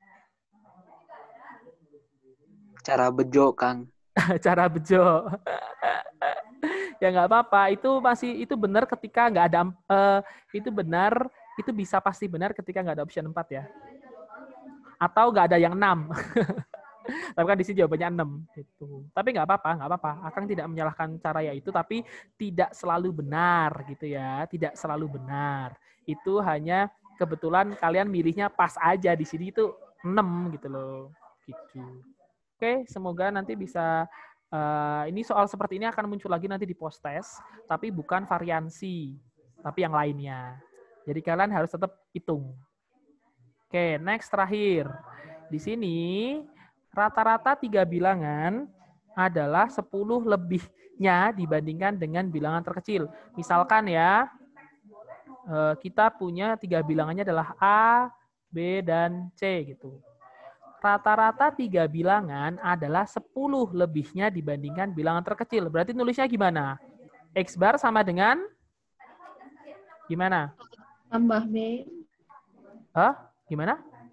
Cara bejo, Kang. Cara bejo. Ya nggak apa-apa, itu benar ketika nggak ada itu bisa pasti benar ketika nggak ada option 4 ya. Atau nggak ada yang 6. Tapi kan di sini jawabannya 6 gitu. Tapi nggak apa-apa. Akang tidak menyalahkan cara ya itu, tapi tidak selalu benar gitu ya. Tidak selalu benar. Itu hanya kebetulan kalian milihnya pas aja di sini itu 6 gitu loh. Gitu. Oke, semoga nanti bisa ini soal seperti ini akan muncul lagi nanti di post test, tapi bukan variansi, tapi yang lainnya. Jadi kalian harus tetap hitung. Oke, next terakhir. Di sini rata-rata 3 bilangan adalah 10 lebihnya dibandingkan dengan bilangan terkecil. Misalkan ya, kita punya 3 bilangannya adalah A, B, dan C gitu. Rata-rata 3 bilangan adalah 10 lebihnya dibandingkan bilangan terkecil. Berarti nulisnya gimana? X bar sama dengan? Gimana? Tambah B. Hah? Gimana?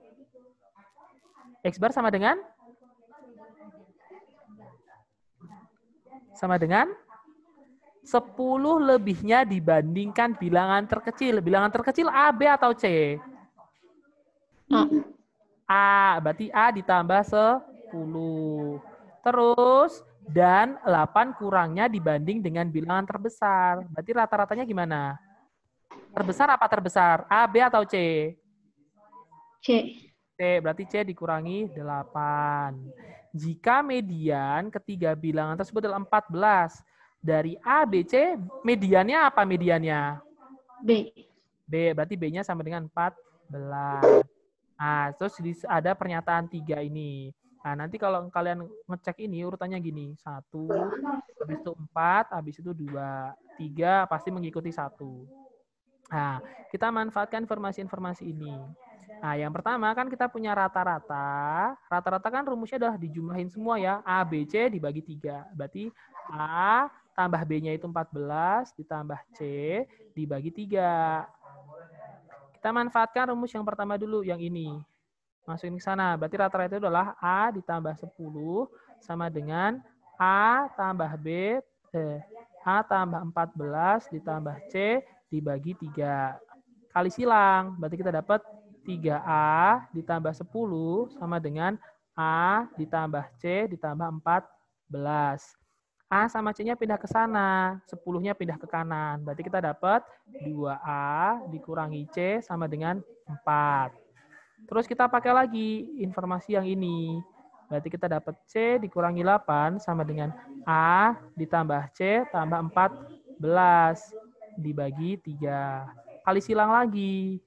X bar sama dengan? Sama dengan 10 lebihnya dibandingkan bilangan terkecil. Bilangan terkecil A, B, atau C? A. A, berarti A ditambah 10. Terus, dan 8 kurangnya dibanding dengan bilangan terbesar. Berarti rata-ratanya gimana? Terbesar apa terbesar? A, B, atau C? C. C, berarti C dikurangi 8. Jika median ketiga bilangan tersebut adalah 14. Dari A, B, C, mediannya apa mediannya? B. B, berarti B-nya sama dengan 14. Nah, terus ada pernyataan 3 ini. Nah, nanti kalau kalian ngecek ini, urutannya gini. 1, habis itu 4, habis itu 2. 3 pasti mengikuti 1. Nah, kita manfaatkan informasi-informasi ini. Nah, yang pertama kan kita punya rata-rata. Rata-rata kan rumusnya adalah dijumlahin semua ya. A, B, C dibagi 3. Berarti A tambah B-nya itu 14, ditambah C dibagi 3. Kita manfaatkan rumus yang pertama dulu, yang ini. Masukin ke sana. Berarti rata-rata itu adalah A ditambah 10 sama dengan A tambah B, A tambah 14 ditambah C dibagi 3. Kali silang. Berarti kita dapat 3A ditambah 10 sama dengan A ditambah C ditambah 14. A sama C-nya pindah ke sana, 10-nya pindah ke kanan. Berarti kita dapat 2A dikurangi C sama dengan 4. Terus kita pakai lagi informasi yang ini. Berarti kita dapat C dikurangi 8 sama dengan A ditambah C tambah 14 dibagi 3. Kali silang lagi.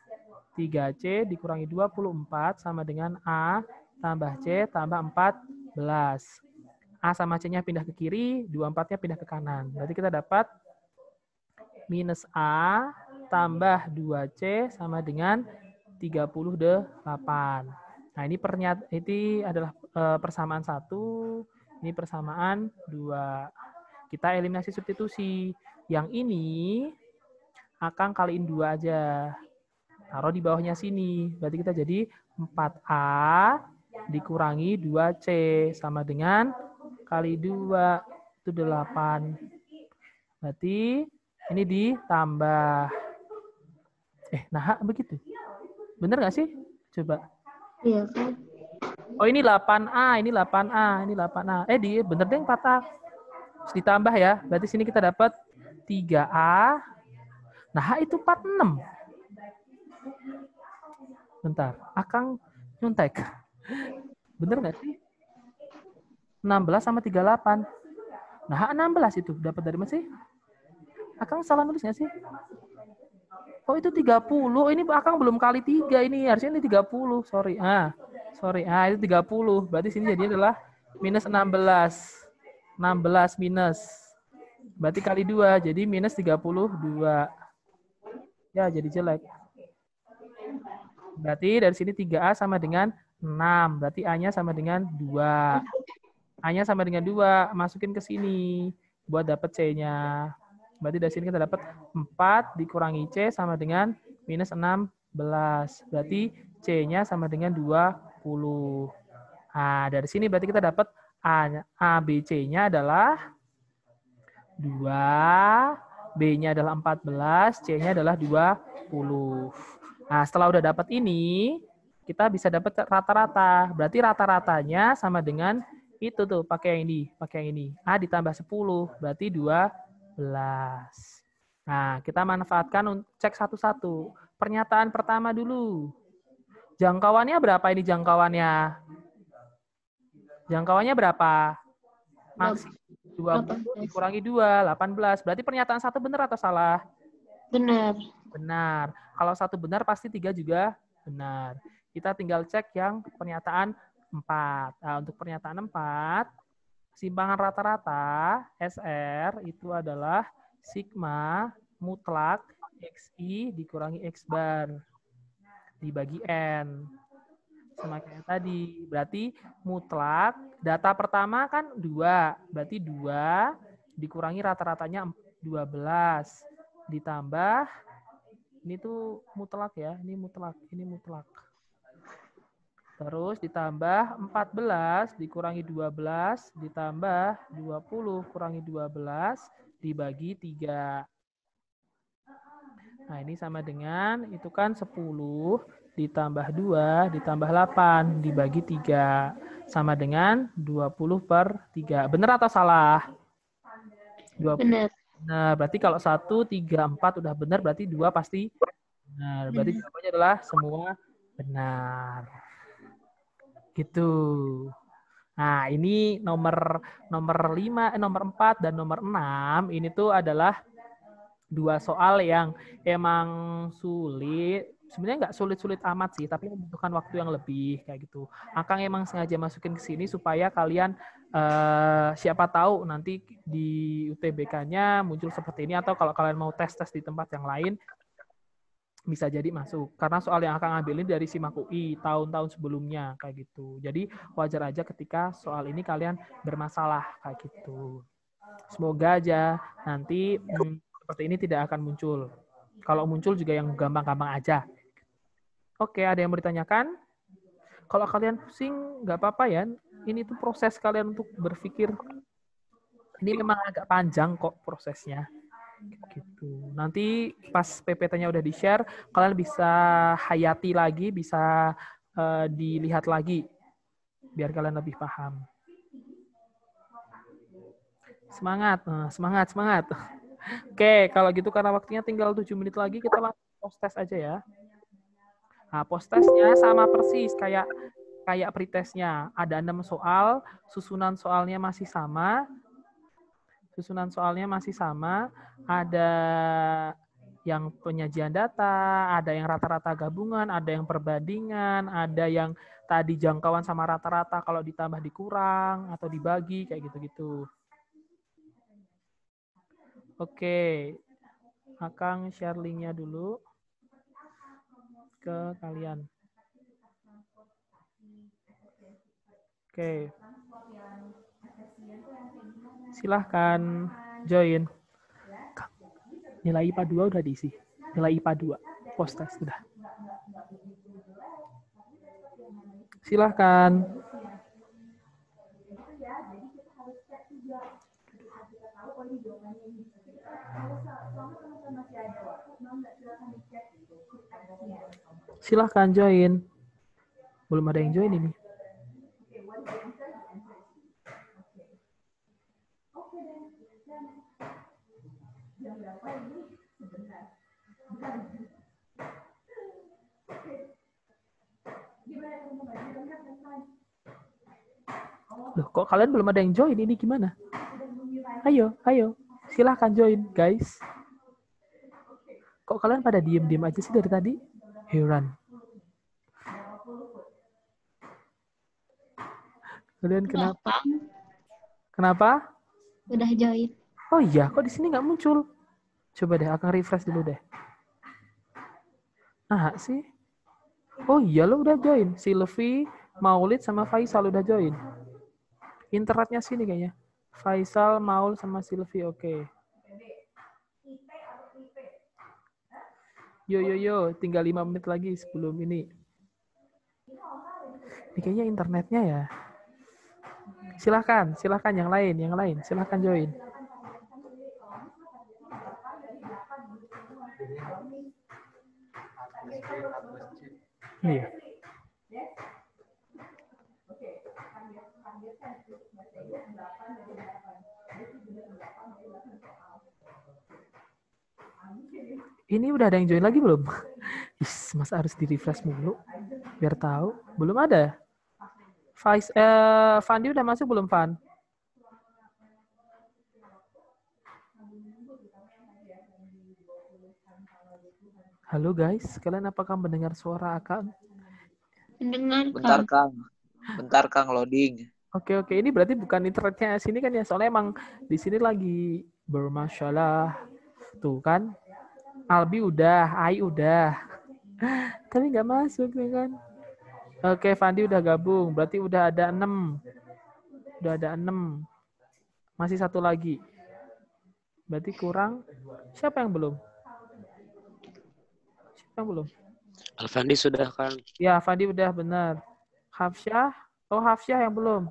3C dikurangi 24 sama dengan A tambah C tambah 14. A sama C-nya pindah ke kiri, 24-nya pindah ke kanan. Berarti kita dapat minus A tambah 2C sama dengan 38. Nah, ini adalah persamaan 1, ini persamaan 2. Kita eliminasi substitusi. Yang ini Akang kaliin 2 aja. Taruh di bawahnya sini. Berarti kita jadi 4A dikurangi 2C sama dengan kali 2 itu 8. Berarti ini ditambah. Nah begitu. Bener nggak sih? Coba. Iya kan? Oh ini 8A, ini 8A, ini 8A. Bener deh 4A. Terus ditambah ya. Berarti sini kita dapat 3A. Nah itu 46. Bentar, Akang nyontek. Bener nggak sih? 16 sama 38. Nah, 16 itu dapat dari mana sih? Akang salah nulis nggak sih? Oh, itu 30. Ini Akang belum kali 3 ini. Harusnya ini 30. Sorry. Sorry. Itu 30. Berarti sini jadinya adalah minus 16. 16 minus. Berarti kali 2. Jadi minus 32. Ya, jadi jelek. Berarti dari sini 3A sama dengan 6. Berarti A-nya sama dengan 2. A-nya sama dengan 2. Masukin ke sini. Buat dapat C-nya. Berarti dari sini kita dapat 4 dikurangi C sama dengan minus 16. Berarti C-nya sama dengan 20. Nah, dari sini berarti kita dapat A, B, C-nya adalah 2, B-nya adalah 14, C-nya adalah 20. Nah, setelah udah dapat ini, kita bisa dapat rata-rata. Berarti rata-ratanya sama dengan itu tuh, pakai yang ini. A ditambah 10, berarti 12. Nah, kita manfaatkan untuk cek satu-satu. Pernyataan pertama dulu. Jangkauannya berapa ini jangkauannya? Jangkauannya berapa? Maksimal 20 dikurangi 2, 18. Berarti pernyataan satu benar atau salah? Benar. Benar. Kalau satu benar, pasti 3 juga benar. Kita tinggal cek yang pernyataan 4. Nah, untuk pernyataan 4, simpangan rata-rata, SR, itu adalah sigma mutlak XI dikurangi X bar dibagi N. Sama kayak tadi. Berarti mutlak, data pertama kan 2. Berarti 2 dikurangi rata-ratanya 12. Ditambah, ini tuh mutlak ya, ini mutlak. Terus ditambah 14 dikurangi 12, ditambah 20 kurangi 12, dibagi 3. Nah, ini sama dengan, itu kan 10, ditambah 2, ditambah 8, dibagi 3. Sama dengan 20/3. Benar atau salah? 20. Benar. Nah, berarti kalau 1, 3, 4 udah benar, berarti 2 pasti benar. Berarti jawabannya adalah semua benar. Gitu. Nah, ini nomor 5, nomor 4 dan nomor 6 ini tuh adalah 2 soal yang emang sulit. Sebenarnya nggak sulit-sulit amat sih, tapi membutuhkan waktu yang lebih kayak gitu. Akang emang sengaja masukin ke sini supaya kalian siapa tahu nanti di UTBK-nya muncul seperti ini, atau kalau kalian mau tes-tes di tempat yang lain bisa jadi masuk. Karena soal yang akan ngambilin dari SIMAK UI tahun-tahun sebelumnya kayak gitu. Jadi wajar aja ketika soal ini kalian bermasalah kayak gitu. Semoga aja nanti seperti ini tidak akan muncul. Kalau muncul juga yang gampang-gampang aja. Oke, ada yang mau ditanyakan? Kalau kalian pusing, nggak apa-apa ya. Ini tuh proses kalian untuk berpikir. Ini memang agak panjang kok prosesnya. Gitu. Nanti pas PPT-nya udah di-share, kalian bisa hayati lagi, bisa dilihat lagi. Biar kalian lebih paham. Semangat. Oke, kalau gitu karena waktunya tinggal 7 menit lagi, kita langsung post-test aja ya. Nah, post-testnya sama persis kayak pretestnya. Ada 6 soal, susunan soalnya masih sama. Ada yang penyajian data, ada yang rata-rata gabungan, ada yang perbandingan, ada yang tadi jangkauan sama rata-rata kalau ditambah dikurang atau dibagi, kayak gitu-gitu. Oke, Akang share link-nya dulu ke kalian. Oke. Silahkan join. Nilai IPA 2 udah diisi. Nilai IPA 2. Post-test sudah. Silahkan. Silahkan join. Belum ada yang join ini. Loh, kok kalian belum ada yang join? Ini gimana? Ayo. Silahkan join, guys. Kok kalian pada diem-diem aja sih dari tadi? Heran. Kalian kenapa? Kenapa? Udah join. Oh iya, kok di sini nggak muncul? Coba deh, akan refresh dulu deh. Nah, sih. Oh iya, lo udah join. Silvi, Maulid, sama Faisal udah join. Internetnya sini kayaknya. Faisal, Maul, sama Silvi, oke. Yo, tinggal 5 menit lagi sebelum ini. Ini kayaknya internetnya ya. Silahkan yang lain. Silahkan join. Iya. Ini udah ada yang join lagi belum? Masa harus di-refresh mulu? Biar tahu. Belum ada? Fandi udah masuk belum, Van? Halo guys, kalian apakah mendengar suara Akang? Mendengar, Bentar, Kang, loading. Oke. Ini berarti bukan internetnya sini kan ya? Soalnya emang di sini lagi bermasalah. Tuh kan? Albi udah, Ai udah. Tapi nggak masuk ya kan? Oke, Fandi udah gabung. Berarti udah ada 6. Masih 1 lagi. Berarti kurang. Siapa yang belum? Alfandi sudah, Kang. Ya, Fandi udah benar. Hafsyah. Oh, Hafsyah yang belum.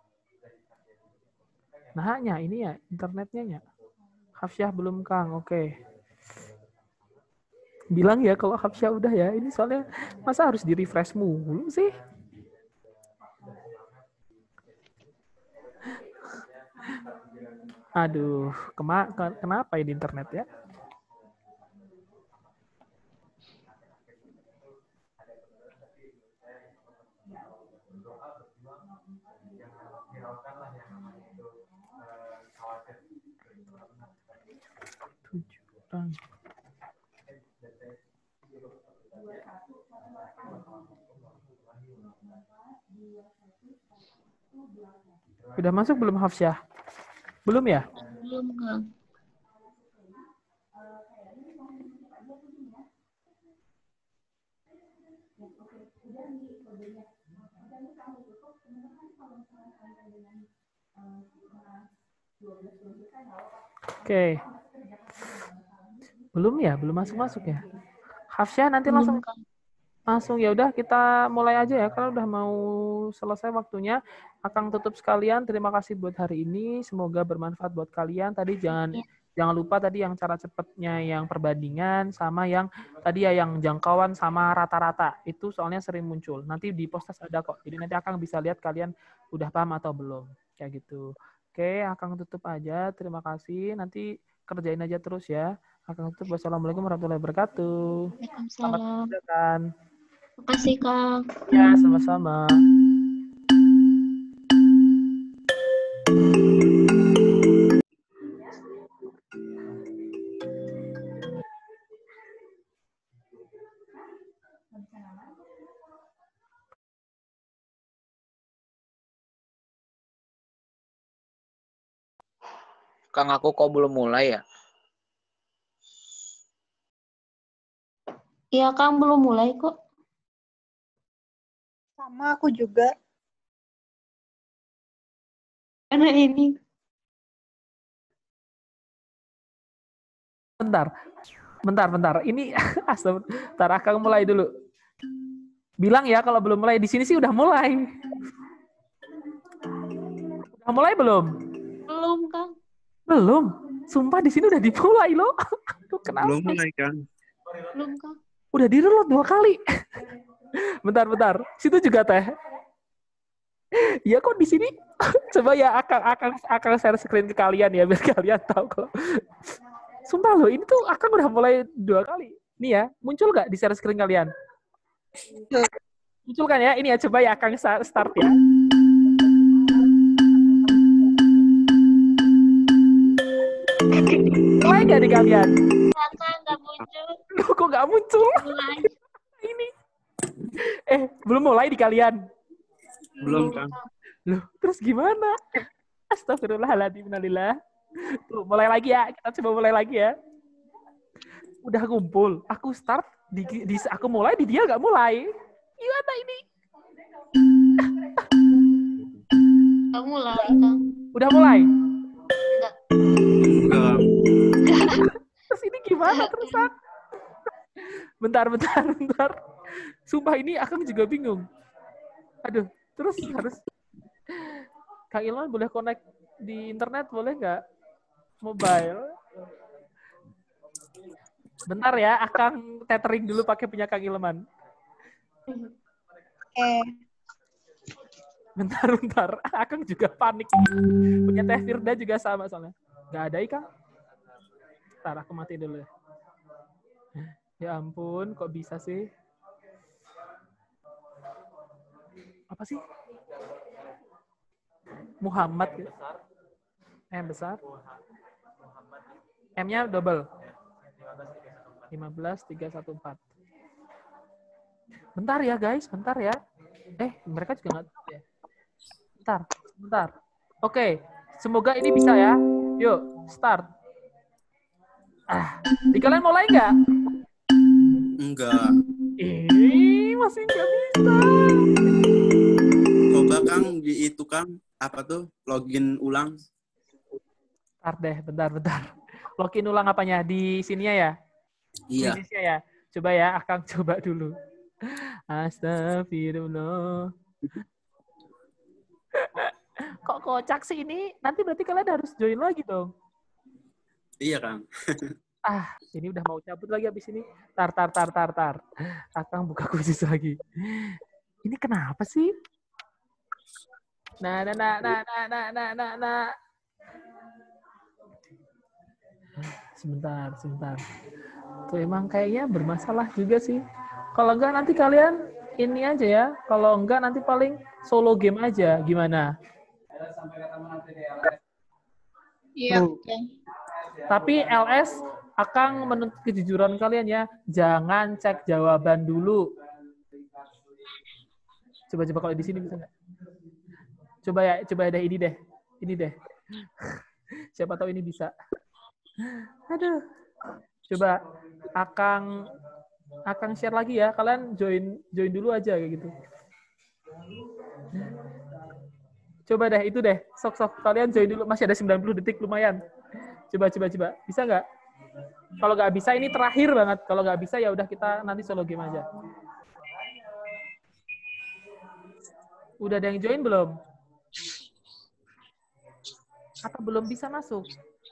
Nah, ini ya internetnya ya. Hafsyah belum, Kang. Oke. Bilang ya kalau Hafsyah udah ya. Ini soalnya masa harus di-refresh mulu sih? Aduh, kenapa ini internet ya? Udah masuk belum Hafsyah? Belum ya? belum, Kang. Oke. Belum ya? Belum masuk ya? Hafsyah nanti langsung ya udah kita mulai aja ya kalau udah mau selesai waktunya. Akang tutup sekalian. Terima kasih buat hari ini. Semoga bermanfaat buat kalian. Tadi jangan lupa tadi yang cara cepatnya yang perbandingan sama yang tadi ya yang jangkauan sama rata-rata. Itu soalnya sering muncul. Nanti di post-test ada kok. Jadi nanti Akang bisa lihat kalian udah paham atau belum. Kayak gitu. Oke, Akang tutup aja. Terima kasih. Nanti kerjain aja terus ya. Akang tutup. Wassalamualaikum warahmatullahi wabarakatuh. Selamat mengerjakan. Terima kasih, Kang. Ya, sama-sama. Kang, aku kok belum mulai ya? Iya, Kang, belum mulai kok. Sama aku juga. Karena ini. Bentar. Ini bentar, Akang mulai dulu. Bilang ya kalau belum mulai. Di sini sih udah mulai. Udah mulai belum? Belum, Kang. Belum. Sumpah di sini udah dimulai loh. Kenapa? Belum mulai, Kang. Belum, Kang. Udah di-reload 2 kali. Bentar. Situ juga teh. Ya kok di sini? Coba ya Akang share screen ke kalian ya biar kalian tahu kalau. Sumpah loh, ini tuh Akang udah mulai 2 kali. Nih ya, muncul nggak di share screen kalian? Muncul kan ya? Ini ya, coba ya Akang start ya. Mulai nggak di kalian? Kakak nggak muncul. Loh, kok nggak muncul? Mulai. Ini. Belum mulai di kalian? Belum, Kang. Loh, terus gimana? Astagfirullahaladzim, innalillah. Tuh, mulai lagi ya. Kita coba mulai lagi ya. Udah kumpul. Aku start, aku mulai, di dia nggak mulai. Gimana ini? Nggak mulai, Kang. Udah mulai? Enggak. Enggak. Terus ini gimana terusan? Bentar. Sumpah ini Akang juga bingung. Aduh, terus harus Kang Ilman boleh connect di internet, boleh nggak? Mobile. Bentar ya, Akang tethering dulu pakai punya Kang Ilman. Bentar. Akang juga panik. Punya Teh Firda juga sama soalnya. Nggak ada, Kang? Bentar, aku mati dulu ya. Ya ampun, kok bisa sih? Apa sih? Muhammad. M besar. M-nya double. 15314. Bentar ya guys, bentar ya. Mereka juga nggak tahu ya. Bentar. Oke, semoga ini bisa ya. Yuk, start. Di kalian mulai nggak? Enggak. Masih nggak bisa. Coba Kang di itu Kang, apa tuh? Login ulang. Bentar. Login ulang apanya? Di sininya ya? Iya. Indonesia ya. Coba ya, Akang coba dulu. Astagfirullah. Kok kocak sih ini? Nanti berarti kalian harus join lagi dong. Iya, Kang. Ini udah mau cabut lagi abis ini. Tar. Akang buka khusus lagi. Ini kenapa sih? Nah. Sebentar. Tuh emang kayaknya bermasalah juga sih. Kalau enggak nanti kalian ini aja ya. Kalau enggak nanti paling solo game aja. Gimana? Iya. Tapi LS, Akang menuntut kejujuran kalian ya. Jangan cek jawaban dulu. Coba kalau di sini bisa nggak? Coba deh ini deh. Siapa tahu ini bisa. Aduh. Coba Akang share lagi ya. Kalian join dulu aja kayak gitu. Coba deh itu deh. Sok kalian join dulu. Masih ada 90 detik lumayan. Coba. Bisa nggak? Kalau nggak bisa ini terakhir banget. Kalau nggak bisa ya udah kita nanti solo game aja. Udah ada yang join belum? Atau belum bisa masuk?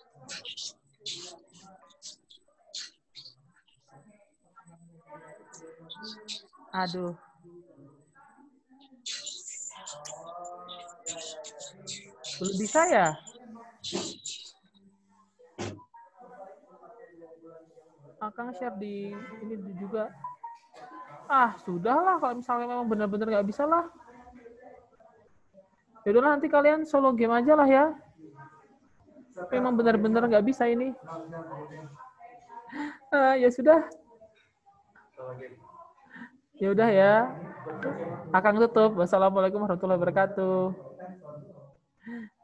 Aduh. Belum bisa ya? Akang share di ini juga. Sudahlah kalau misalnya memang benar-benar nggak bisa lah. Yaudah nanti kalian solo game aja lah ya. Memang benar-benar nggak bisa ini. Ya sudah. Ya udah ya. Akang tutup. Wassalamualaikum warahmatullahi wabarakatuh.